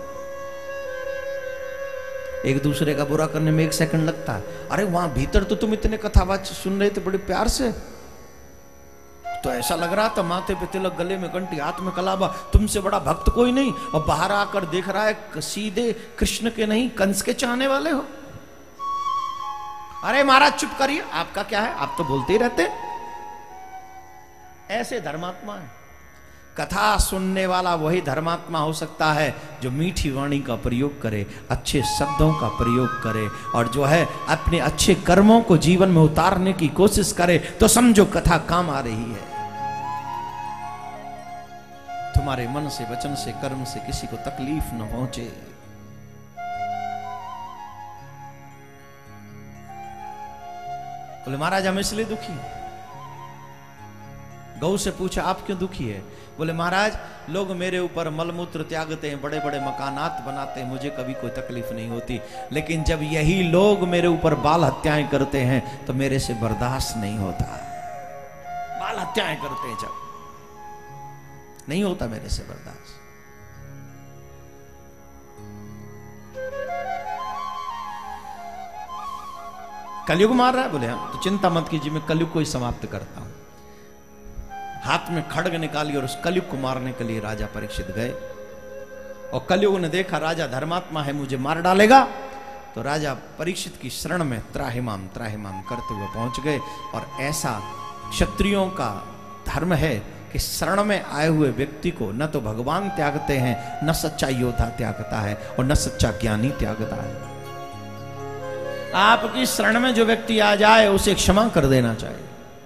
एक दूसरे का बुरा करने में एक सेकंड लगता है। अरे वहां भीतर तो तुम इतने कथावाच सुन रहे थे बड़े प्यार से, तो ऐसा लग रहा था माथे पे तिलक, गले में घंटी, हाथ में कलाबा, तुमसे बड़ा भक्त कोई नहीं, और बाहर आकर देख रहा है सीधे कृष्ण के नहीं कंस के चाहने वाले हो। अरे महाराज चुप करिए, आपका क्या है, आप तो बोलते ही रहते। ऐसे धर्मात्मा है। कथा सुनने वाला वही धर्मात्मा हो सकता है जो मीठी वाणी का प्रयोग करे, अच्छे शब्दों का प्रयोग करे, और जो है अपने अच्छे कर्मों को जीवन में उतारने की कोशिश करे, तो समझो कथा काम आ रही है। तुम्हारे मन से, वचन से, कर्म से किसी को तकलीफ न पहुंचे। बोले महाराज हम इसलिए दुखी। गौ से पूछा आप क्यों दुखी है? बोले महाराज लोग मेरे ऊपर मलमूत्र त्यागते हैं, बड़े बड़े मकानात बनाते हैं, मुझे कभी कोई तकलीफ नहीं होती, लेकिन जब यही लोग मेरे ऊपर बाल हत्याएं करते हैं तो मेरे से बर्दाश्त नहीं होता। बाल हत्याएं करते हैं जब, नहीं होता मेरे से बर्दाश्त। कलयुग मार रहा है? बोले हाँ। तो चिंता मत कीजिए, मैं कलयुग को ही समाप्त करता हूं। हाथ में खड्ग निकाली और उस कलयुग को मारने के लिए राजा परीक्षित गए, और कलयुग ने देखा राजा धर्मात्मा है, मुझे मार डालेगा, तो राजा परीक्षित की शरण में त्राहिमाम त्राहिमाम करते हुए पहुंच गए। और ऐसा क्षत्रियों का धर्म है कि शरण में आए हुए व्यक्ति को न तो भगवान त्यागते हैं, न सच्चा योद्धा त्यागता है, और न सच्चा ज्ञानी त्यागता है। आपकी शरण में जो व्यक्ति आ जाए उसे क्षमा कर देना चाहिए,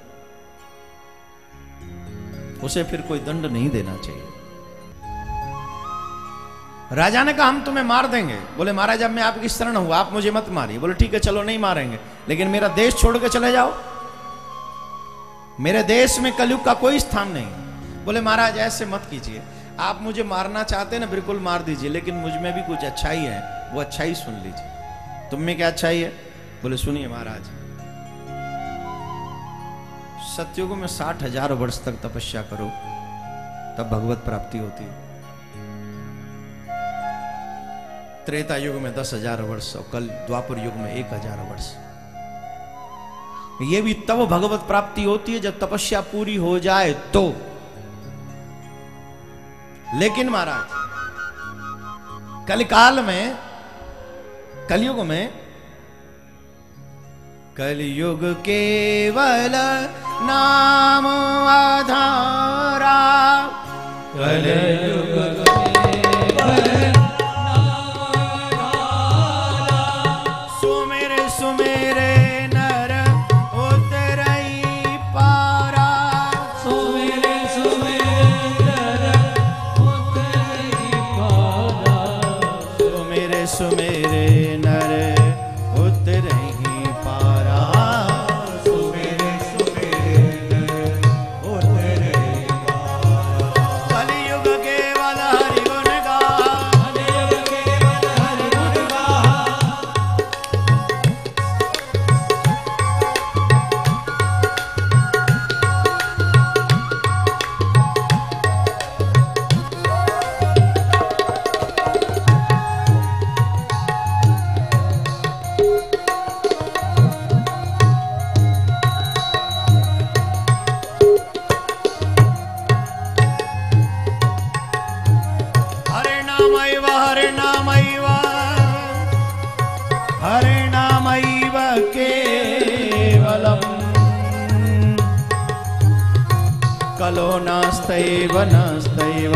उसे फिर कोई दंड नहीं देना चाहिए। राजा ने कहा हम तुम्हें मार देंगे। बोले महाराज अब मैं आपकी शरण हूं, आप मुझे मत मारिए। बोले ठीक है चलो नहीं मारेंगे, लेकिन मेरा देश छोड़ के चले जाओ, मेरे देश में कलयुग का कोई स्थान नहीं। बोले महाराज ऐसे मत कीजिए, आप मुझे मारना चाहते हैं ना, बिल्कुल मार दीजिए, लेकिन मुझ में भी कुछ अच्छाई है, वो अच्छाई सुन लीजिए। तुम में क्या अच्छाई है? बोले सुनिए महाराज, सतयुग में साठ हजार वर्ष तक तपस्या करो तब भगवत प्राप्ति होती है। त्रेता युग में दस हजार वर्ष, और कल द्वापर युग में एक हजार वर्ष। ये भी तब भगवत प्राप्ति होती है जब तपस्या पूरी हो जाए तो। लेकिन महाराज कलिकाल में, कलयुग में, कलयुग केवल नाम आधारा, कलयुग केवल सुमेरे सुमेरे नर उतरई पारा, सुमेरे सुमेरे नर उतरई पारा, सुमेरे सुमेरे नर उतरई पारा, सुमेरे सुमेरे नर उतरई पारा। कलयुग केवल हरि गुण गाहा, कलयुग केवल हरि गुण गाहा, फलो नास्तैव नास्तैव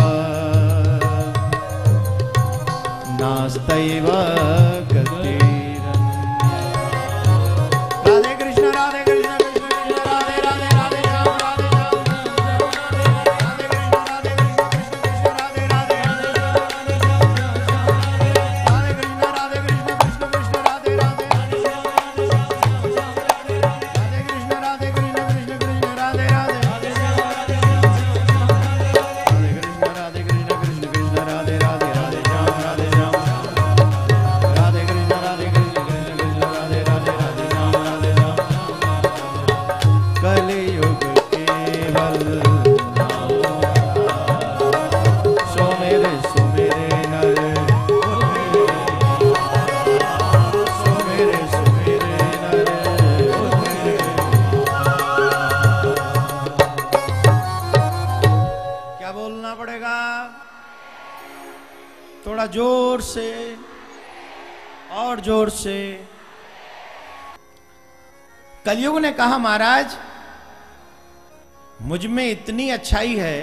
नास्तैव गतिरन्या। राधे कृष्ण राधे कृष्ण कृष्ण कृष्ण राधे राधे राधे श्याम राधे श्याम राधे कृष्ण राधे कृष्ण कृष्ण कृष्ण राधे राधे राधे कृष्ण राधे कृष्ण कृष्ण कृष्ण राधे राधे राधे कृष्ण राधे कृष्ण कृष्ण कृष्ण राधे राधे राधे कृष्ण राधे कृष्ण कृष्ण कृष्ण राधे राधे राधे श्याम राधे श्याम राधे कृष्ण राधे कृष्ण कृष्ण कृष्ण राधे राधे राधे श्याम राधे श्याम। कलियुग केवल सो मेरे सो मेरे नर सो मेरे सो मेरे नर। क्या बोलना पड़ेगा? थोड़ा जोर से और जोर से। कलयुग ने कहा महाराज मुझ में इतनी अच्छाई है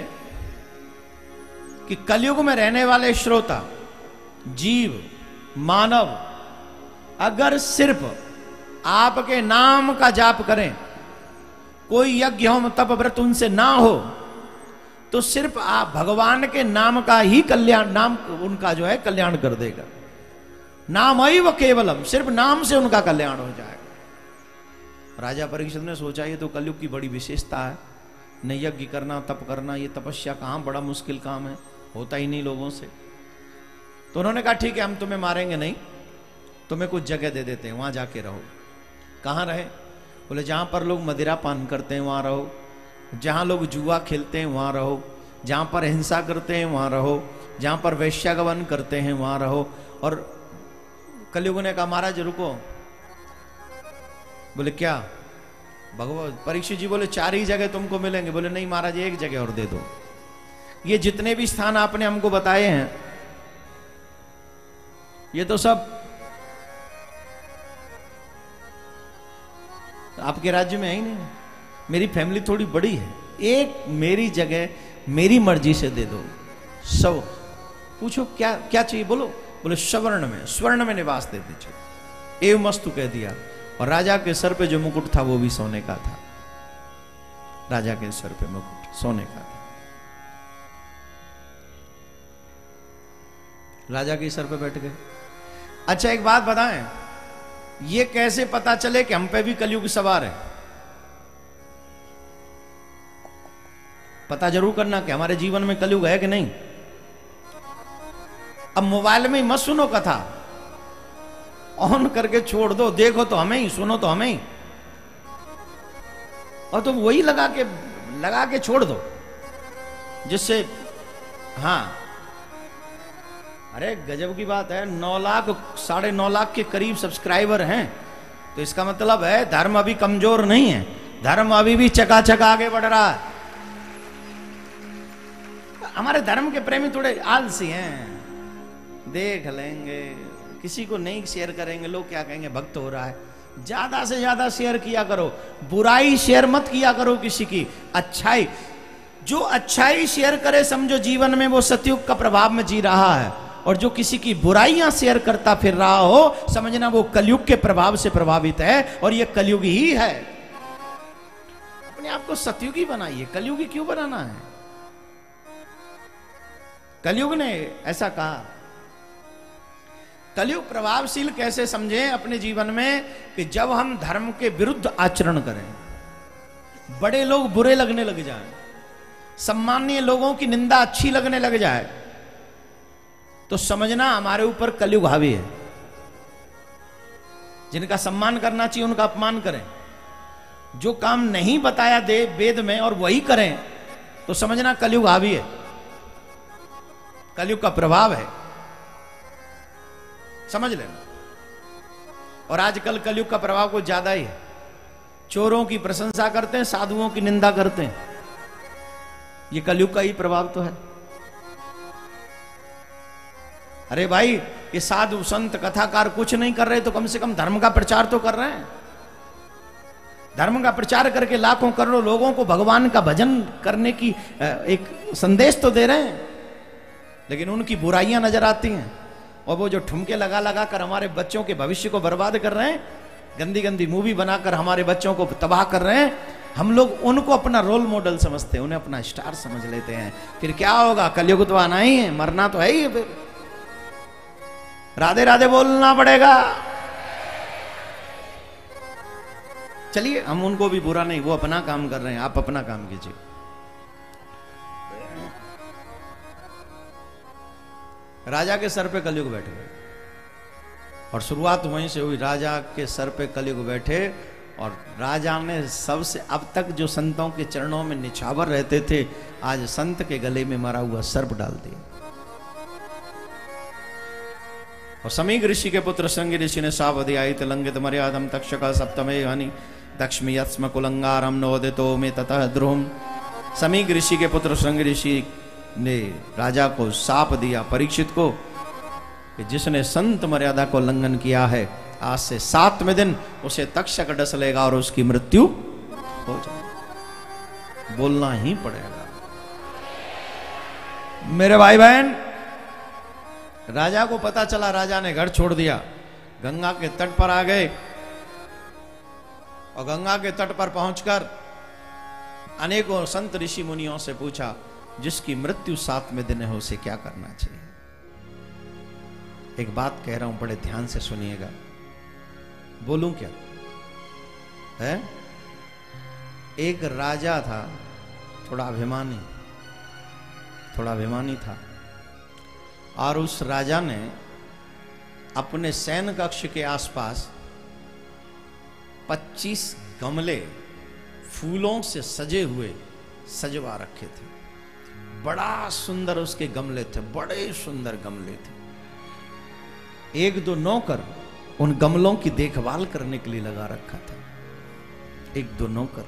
कि कलयुग में रहने वाले श्रोता जीव मानव अगर सिर्फ आपके नाम का जाप करें, कोई यज्ञ होम तप व्रत उनसे ना हो, तो सिर्फ आप भगवान के नाम का ही कल्याण, नाम उनका जो है कल्याण कर देगा। नाम व केवलम, सिर्फ नाम से उनका कल्याण हो जाएगा। राजा परीक्षित ने सोचा ये तो कलयुग की बड़ी विशेषता है, न यज्ञ करना तप करना, ये तपस्या कहां बड़ा मुश्किल काम है, होता ही नहीं लोगों से। तो उन्होंने कहा ठीक है हम तुम्हें मारेंगे नहीं, तुम्हें कुछ जगह दे देते हैं, वहां जाके रहो। कहां रहे? बोले जहां पर लोग मदिरा पान करते हैं वहां रहो, जहां लोग जुआ खेलते हैं वहां रहो, जहां पर हिंसा करते हैं वहां रहो, जहां पर वैश्यागमन करते हैं वहां रहो। और कलयुग ने कहा महाराज रुको। बोले क्या? भगवान परीक्षित जी बोले चार ही जगह तुमको मिलेंगे। बोले नहीं महाराज एक जगह और दे दो। ये जितने भी स्थान आपने हमको बताए हैं ये तो सब आपके राज्य में है ही नहीं। मेरी फैमिली थोड़ी बड़ी है, एक मेरी जगह मेरी मर्जी से दे दो। सब पूछो क्या क्या चाहिए बोलो। बोले स्वर्ण में, स्वर्ण में निवास दे दीजिए। एवं मस्तु कह दिया। और राजा के सर पे जो मुकुट था वो भी सोने का था। राजा के सर पे मुकुट सोने का था। राजा के सर पे बैठ गए। अच्छा एक बात बताएं, ये कैसे पता चले कि हम पे भी कलयुग सवार है? पता जरूर करना कि हमारे जीवन में कलयुग है कि नहीं। अब मोबाइल में मत सुनो कथा, ऑन करके छोड़ दो, देखो तो हमें ही, सुनो तो हमें ही, और तो वही लगा के लगा के छोड़ दो जिससे। हाँ अरे गजब की बात है, नौ लाख साढ़े नौ लाख के करीब सब्सक्राइबर हैं, तो इसका मतलब है धर्म अभी कमजोर नहीं है, धर्म अभी भी चकाचक आगे बढ़ रहा है। हमारे धर्म के प्रेमी थोड़े आलसी हैं, देख लेंगे, किसी को नहीं शेयर करेंगे, लोग क्या कहेंगे भक्त हो रहा है। ज्यादा से ज्यादा शेयर किया करो, बुराई शेयर मत किया करो किसी की, अच्छाई। जो अच्छाई शेयर करे समझो जीवन में वो सतयुग का प्रभाव में जी रहा है, और जो किसी की बुराइयां शेयर करता फिर रहा हो समझना वो कलयुग के प्रभाव से प्रभावित है, और ये कलयुग ही है। अपने आप को सतयुगी बनाइए, कलयुगी क्यों बनाना है? कलयुग ने ऐसा कहा। कलयुग प्रभावशील कैसे समझें अपने जीवन में कि जब हम धर्म के विरुद्ध आचरण करें, बड़े लोग बुरे लगने लग जाएं, सम्मानीय लोगों की निंदा अच्छी लगने लग जाए, तो समझना हमारे ऊपर कलयुग हावी है। जिनका सम्मान करना चाहिए उनका अपमान करें, जो काम नहीं बताया दे वेद में और वही करें तो समझना कलयुग हावी है, कलयुग का प्रभाव है, समझ लेना। और आजकल कलयुग का प्रभाव कुछ ज्यादा ही है। चोरों की प्रशंसा करते हैं, साधुओं की निंदा करते हैं, ये कलयुग का ही प्रभाव तो है। अरे भाई ये साधु संत कथाकार कुछ नहीं कर रहे तो कम से कम धर्म का प्रचार तो कर रहे हैं। धर्म का प्रचार करके लाखों करोड़ों लोगों को भगवान का भजन करने की एक संदेश तो दे रहे हैं, लेकिन उनकी बुराइयां नजर आती हैं। और वो जो ठुमके लगा लगा कर हमारे बच्चों के भविष्य को बर्बाद कर रहे हैं, गंदी गंदी मूवी बनाकर हमारे बच्चों को तबाह कर रहे हैं, हम लोग उनको अपना रोल मॉडल समझते हैं, उन्हें अपना स्टार समझ लेते हैं। फिर क्या होगा? कलयुग तो आना ही है, मरना तो है ही, फिर राधे राधे बोलना पड़ेगा। चलिए, हम उनको भी बुरा नहीं, वो अपना काम कर रहे हैं, आप अपना काम कीजिए। राजा के सर पे कलयुग बैठ गए और शुरुआत वहीं से हुई। राजा के सर पे कलयुग बैठे और राजा ने सबसे अब तक जो संतों के चरणों में निछावर रहते थे, आज संत के गले में मरा हुआ सर्प डाल दिया। और समीक ऋषि के पुत्र संग ऋषि ने साप दियायित लंघित मर्यादम तक्षक सप्तमे हनि दक्ष्मी यस्म कुलंगारम नोदितो में ततः द्रोहम। समीक ऋषि के पुत्र संग ऋषि ने राजा को साप दिया, परीक्षित को, कि जिसने संत मर्यादा को उल्लंघन किया है, आज से सातवें दिन उसे तक्षक डस लेगा और उसकी मृत्यु हो जाएगी। बोलना ही पड़ेगा। मेरे भाई बहन, राजा को पता चला, राजा ने घर छोड़ दिया, गंगा के तट पर आ गए और गंगा के तट पर पहुंचकर अनेकों संत ऋषि मुनियों से पूछा, जिसकी मृत्यु सातवें दिन है उसे क्या करना चाहिए? एक बात कह रहा हूं, बड़े ध्यान से सुनिएगा। बोलूं क्या है? एक राजा था, थोड़ा अभिमानी थोड़ा अभिमानी था, और उस राजा ने अपने सैन्य कक्ष के आसपास पच्चीस गमले फूलों से सजे हुए सजवा रखे थे। बड़ा सुंदर उसके गमले थे, बड़े सुंदर गमले थे। एक दो नौकर उन गमलों की देखभाल करने के लिए लगा रखा था, एक दो नौकर।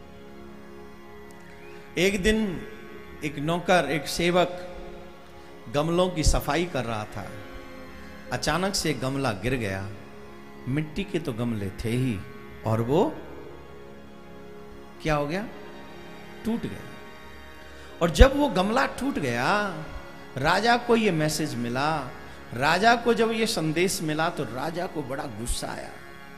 एक दिन एक नौकर, एक सेवक गमलों की सफाई कर रहा था। अचानक से गमला गिर गया। मिट्टी के तो गमले थे ही, और वो क्या हो गया? टूट गया। और जब वो गमला टूट गया, राजा को ये मैसेज मिला। राजा को जब ये संदेश मिला तो राजा को बड़ा गुस्सा आया।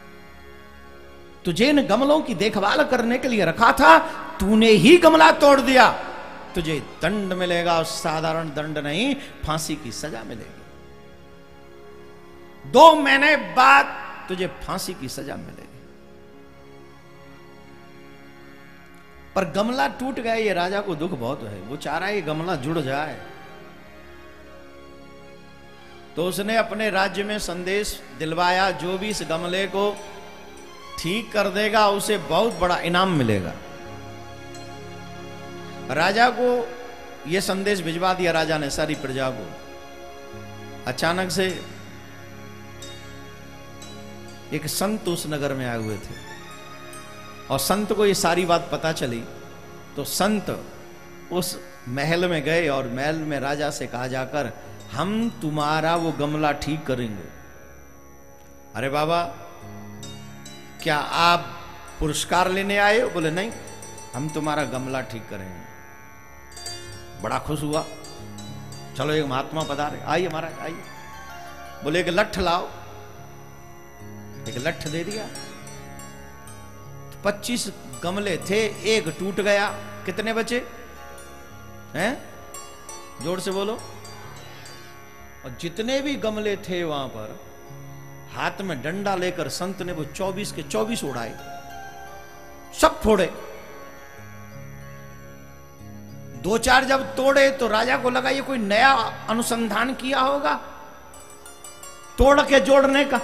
तुझे इन गमलों की देखभाल करने के लिए रखा था, तूने ही गमला तोड़ दिया, तुझे दंड मिलेगा, और साधारण दंड नहीं, फांसी की सजा मिलेगी। दो महीने बाद तुझे फांसी की सजा मिलेगी। पर गमला टूट गया, ये राजा को दुख बहुत है। वो चाह रहा है ये गमला जुड़ जाए। तो उसने अपने राज्य में संदेश दिलवाया, जो भी इस गमले को ठीक कर देगा उसे बहुत बड़ा इनाम मिलेगा। राजा को यह संदेश भिजवा दिया राजा ने सारी प्रजा को। अचानक से एक संत उस नगर में आए हुए थे, और संत को ये सारी बात पता चली। तो संत उस महल में गए और महल में राजा से कहा जाकर, हम तुम्हारा वो गमला ठीक करेंगे। अरे बाबा, क्या आप पुरस्कार लेने आए हो? बोले नहीं, हम तुम्हारा गमला ठीक करेंगे। बड़ा खुश हुआ। चलो एक महात्मा पधारे, आइए महाराज आइए। बोले एक लठ लाओ। एक लठ दे दिया। पच्चीस गमले थे, एक टूट गया। कितने बचे हैं? जोर से बोलो। और जितने भी गमले थे वहां पर, हाथ में डंडा लेकर संत ने वो चौबीस के चौबीस उड़ाए, सब फोड़े। दो चार जब तोड़े तो राजा को लगा ये कोई नया अनुसंधान किया होगा तोड़ के जोड़ने का।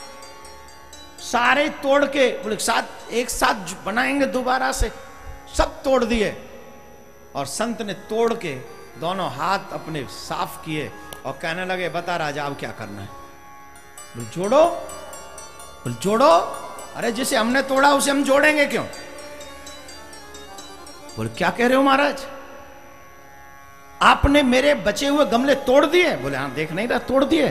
सारे तोड़ के बोले साथ एक साथ बनाएंगे दोबारा से, सब तोड़ दिए। और संत ने तोड़ के दोनों हाथ अपने साफ किए और कहने लगे, बता राजा अब क्या करना है? बोले जोड़ो। बोले जोड़ो। अरे जिसे हमने तोड़ा उसे हम जोड़ेंगे क्यों? बोले क्या कह रहे हो महाराज, आपने मेरे बचे हुए गमले तोड़ दिए? बोले हाँ, देख नहीं रहा, तोड़ दिए।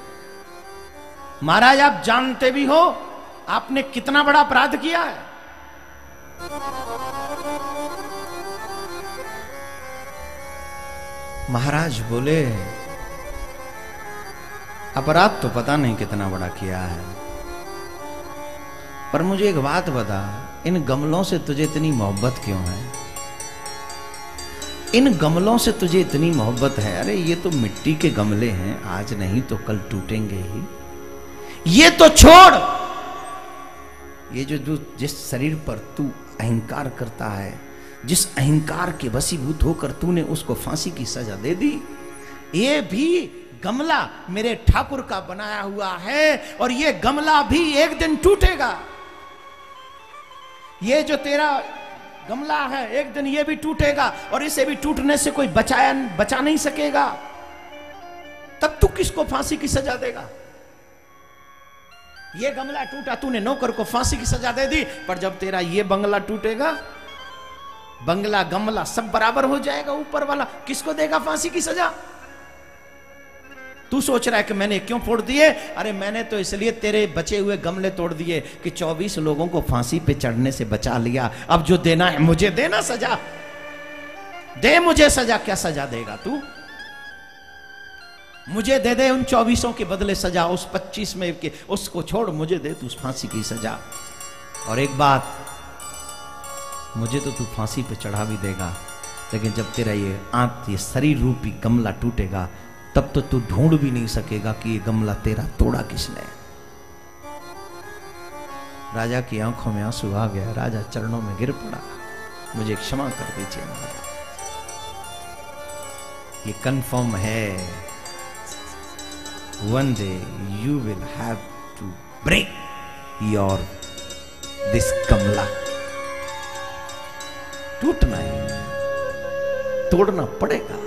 महाराज आप जानते भी हो आपने कितना बड़ा अपराध किया है। महाराज बोले अपराध तो पता नहीं कितना बड़ा किया है, पर मुझे एक बात बता, इन गमलों से तुझे इतनी मोहब्बत क्यों है? इन गमलों से तुझे इतनी मोहब्बत है? अरे ये तो मिट्टी के गमले हैं, आज नहीं तो कल टूटेंगे ही। ये तो छोड़, ये जो जो जिस शरीर पर तू अहंकार करता है, जिस अहंकार के वशीभूत होकर तूने उसको फांसी की सजा दे दी, ये भी गमला मेरे ठाकुर का बनाया हुआ है और ये गमला भी एक दिन टूटेगा। ये जो तेरा गमला है एक दिन ये भी टूटेगा और इसे भी टूटने से कोई बचाया बचा नहीं सकेगा। तब तू किसको फांसी की सजा देगा? ये गमला टूटा, तूने नौकर को फांसी की सजा दे दी, पर जब तेरा ये बंगला टूटेगा, बंगला गमला सब बराबर हो जाएगा, ऊपर वाला किसको देगा फांसी की सजा? तू सोच रहा है कि मैंने क्यों फोड़ दिए? अरे मैंने तो इसलिए तेरे बचे हुए गमले तोड़ दिए कि चौबीस लोगों को फांसी पे चढ़ने से बचा लिया। अब जो देना है मुझे देना, सजा दे मुझे सजा। क्या सजा देगा तू? मुझे दे दे उन चौबीसों के बदले सजा, उस पच्चीस में के उसको छोड़, मुझे दे तू फांसी की सजा। और एक बात, मुझे तो तू फांसी पे चढ़ा भी देगा, लेकिन जब तेरा ये आंत ये शरीर रूपी गमला टूटेगा, तब तो तू ढूंढ भी नहीं सकेगा कि ये गमला तेरा तोड़ा किसने। राजा की आंखों में आंसू आ गया, राजा चरणों में गिर पड़ा, मुझे क्षमा कर दीजिए महाराज। ये कंफर्म है, one day you will have to break your this गमला। टूटना है, तोड़ना पड़ेगा,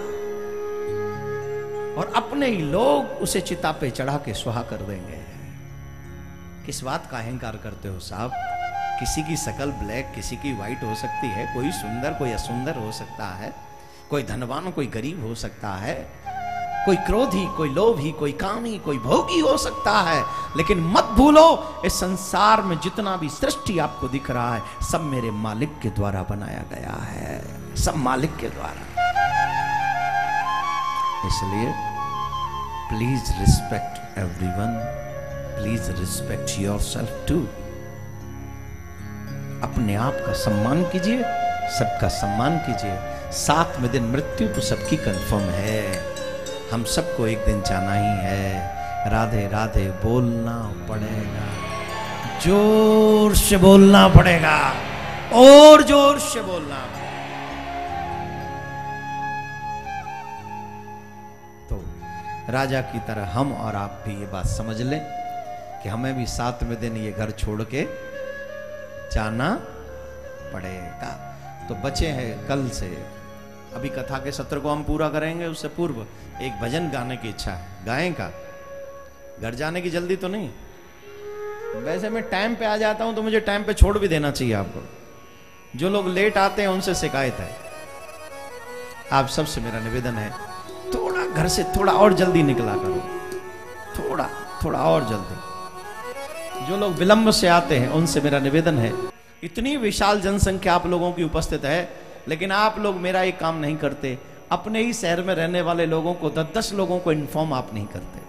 और अपने ही लोग उसे चिता पे चढ़ा के सुहा कर देंगे। किस बात का अहंकार करते हो साहब? किसी की शकल ब्लैक, किसी की व्हाइट हो सकती है, कोई सुंदर कोई असुंदर हो सकता है, कोई धनवान कोई गरीब हो सकता है, कोई क्रोधी कोई लोभी कोई कामी कोई भोगी हो सकता है, लेकिन मत भूलो इस संसार में जितना भी सृष्टि आपको दिख रहा है सब मेरे मालिक के द्वारा बनाया गया है, सब मालिक के द्वारा। इसलिए please respect everyone, please respect yourself too. अपने आप का सम्मान कीजिए, सबका सम्मान कीजिए। साथ में दिन मृत्यु तो सबकी कंफर्म है, हम सबको एक दिन जाना ही है। राधे राधे बोलना पड़ेगा, जोर से बोलना पड़ेगा, और जोर से बोलना पड़ेगा। राजा की तरह हम और आप भी ये बात समझ लें कि हमें भी सातवें दिन ये घर छोड़ के जाना पड़ेगा। तो बचे हैं कल से, अभी कथा के सत्र को हम पूरा करेंगे, उससे पूर्व एक भजन गाने की इच्छा है, गाएं का? घर जाने की जल्दी तो नहीं, वैसे मैं टाइम पे आ जाता हूं तो मुझे टाइम पे छोड़ भी देना चाहिए आपको। जो लोग लेट आते हैं उनसे शिकायत है। आप सबसे मेरा निवेदन है, थोड़ा घर से थोड़ा और जल्दी निकला करो, थोड़ा थोड़ा और जल्दी। जो लोग विलंब से आते हैं उनसे मेरा निवेदन है, इतनी विशाल जनसंख्या आप लोगों की उपस्थित है, लेकिन आप लोग मेरा एक काम नहीं करते। अपने ही शहर में रहने वाले लोगों को, दस दस लोगों को इन्फॉर्म आप नहीं करते।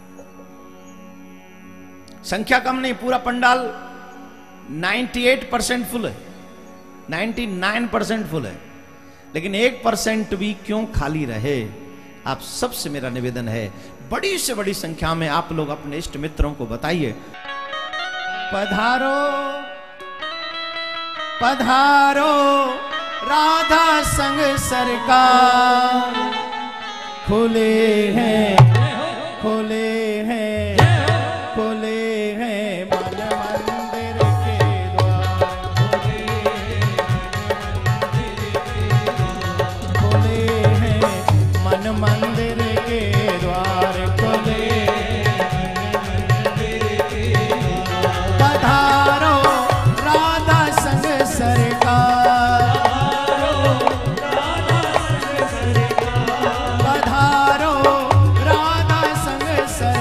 संख्या कम नहीं, पूरा पंडाल अट्ठानवे परसेंट फुल है, निन्यानवे परसेंट फुल है, लेकिन एक परसेंट भी क्यों खाली रहे। आप सबसे मेरा निवेदन है, बड़ी से बड़ी संख्या में आप लोग अपने इष्ट मित्रों को बताइए, पधारो पधारो राधा संग सरकार, खुले हैं खुले हैं खुले हैं मन मंदिर के द्वार, खुले हैं मन मंदिर के द्वार, खुले पधारो राधा संग सरकार, पधारो राधा संग सरकार।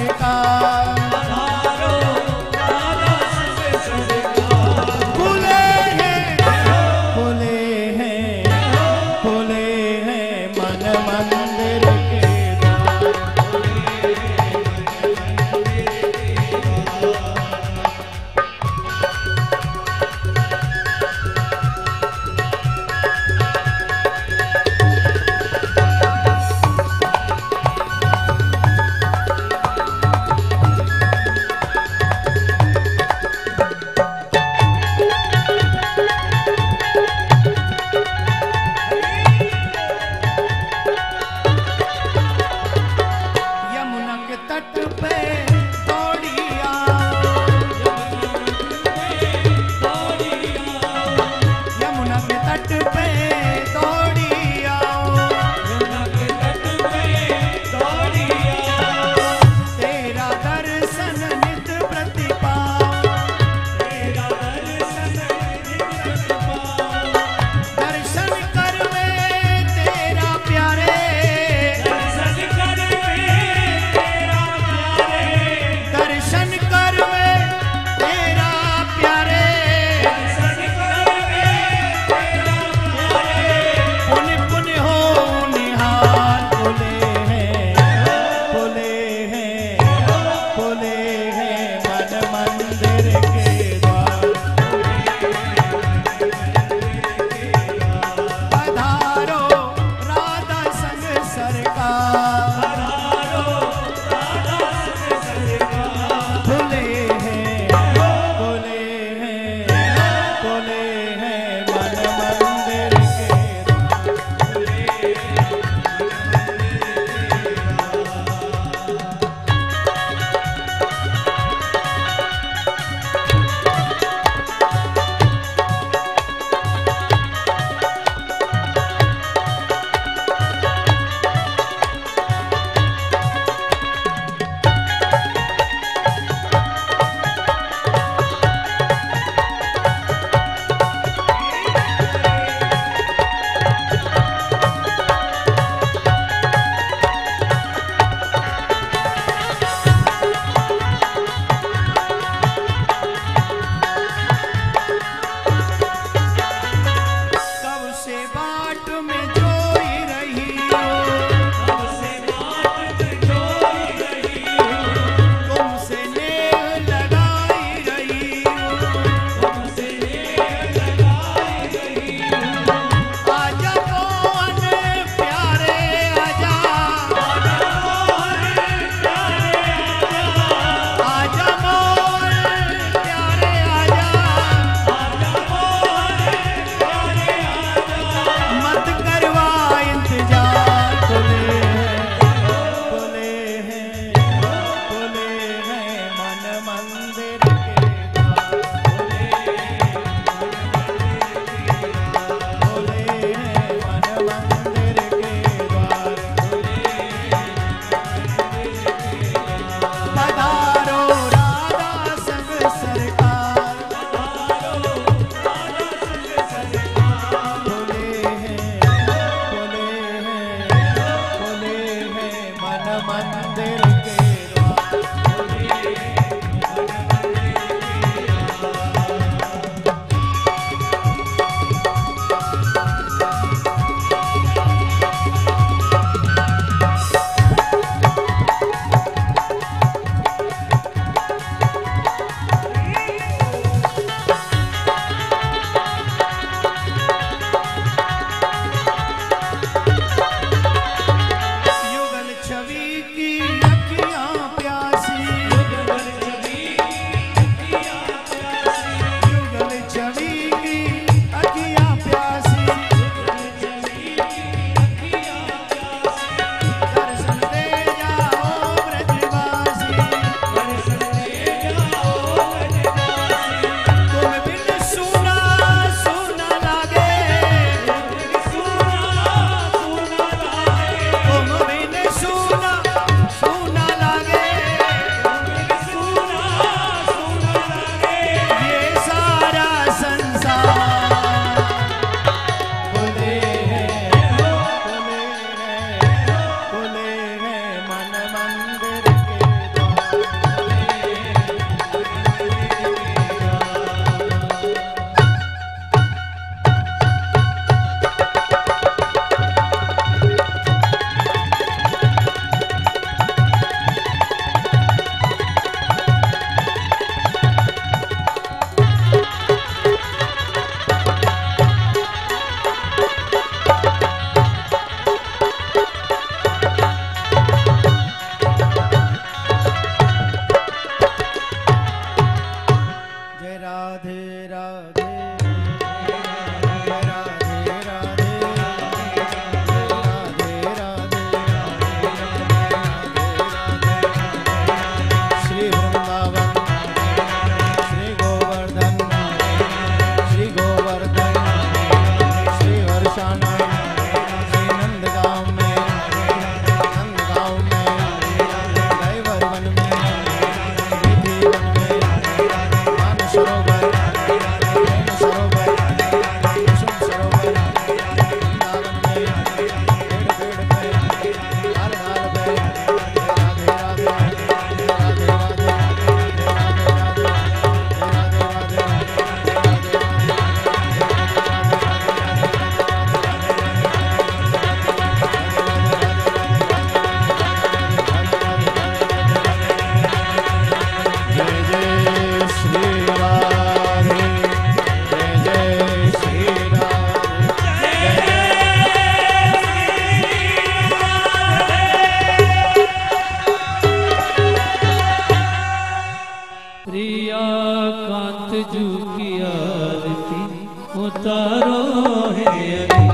प्रिया कांत जू की आरती उतारो है।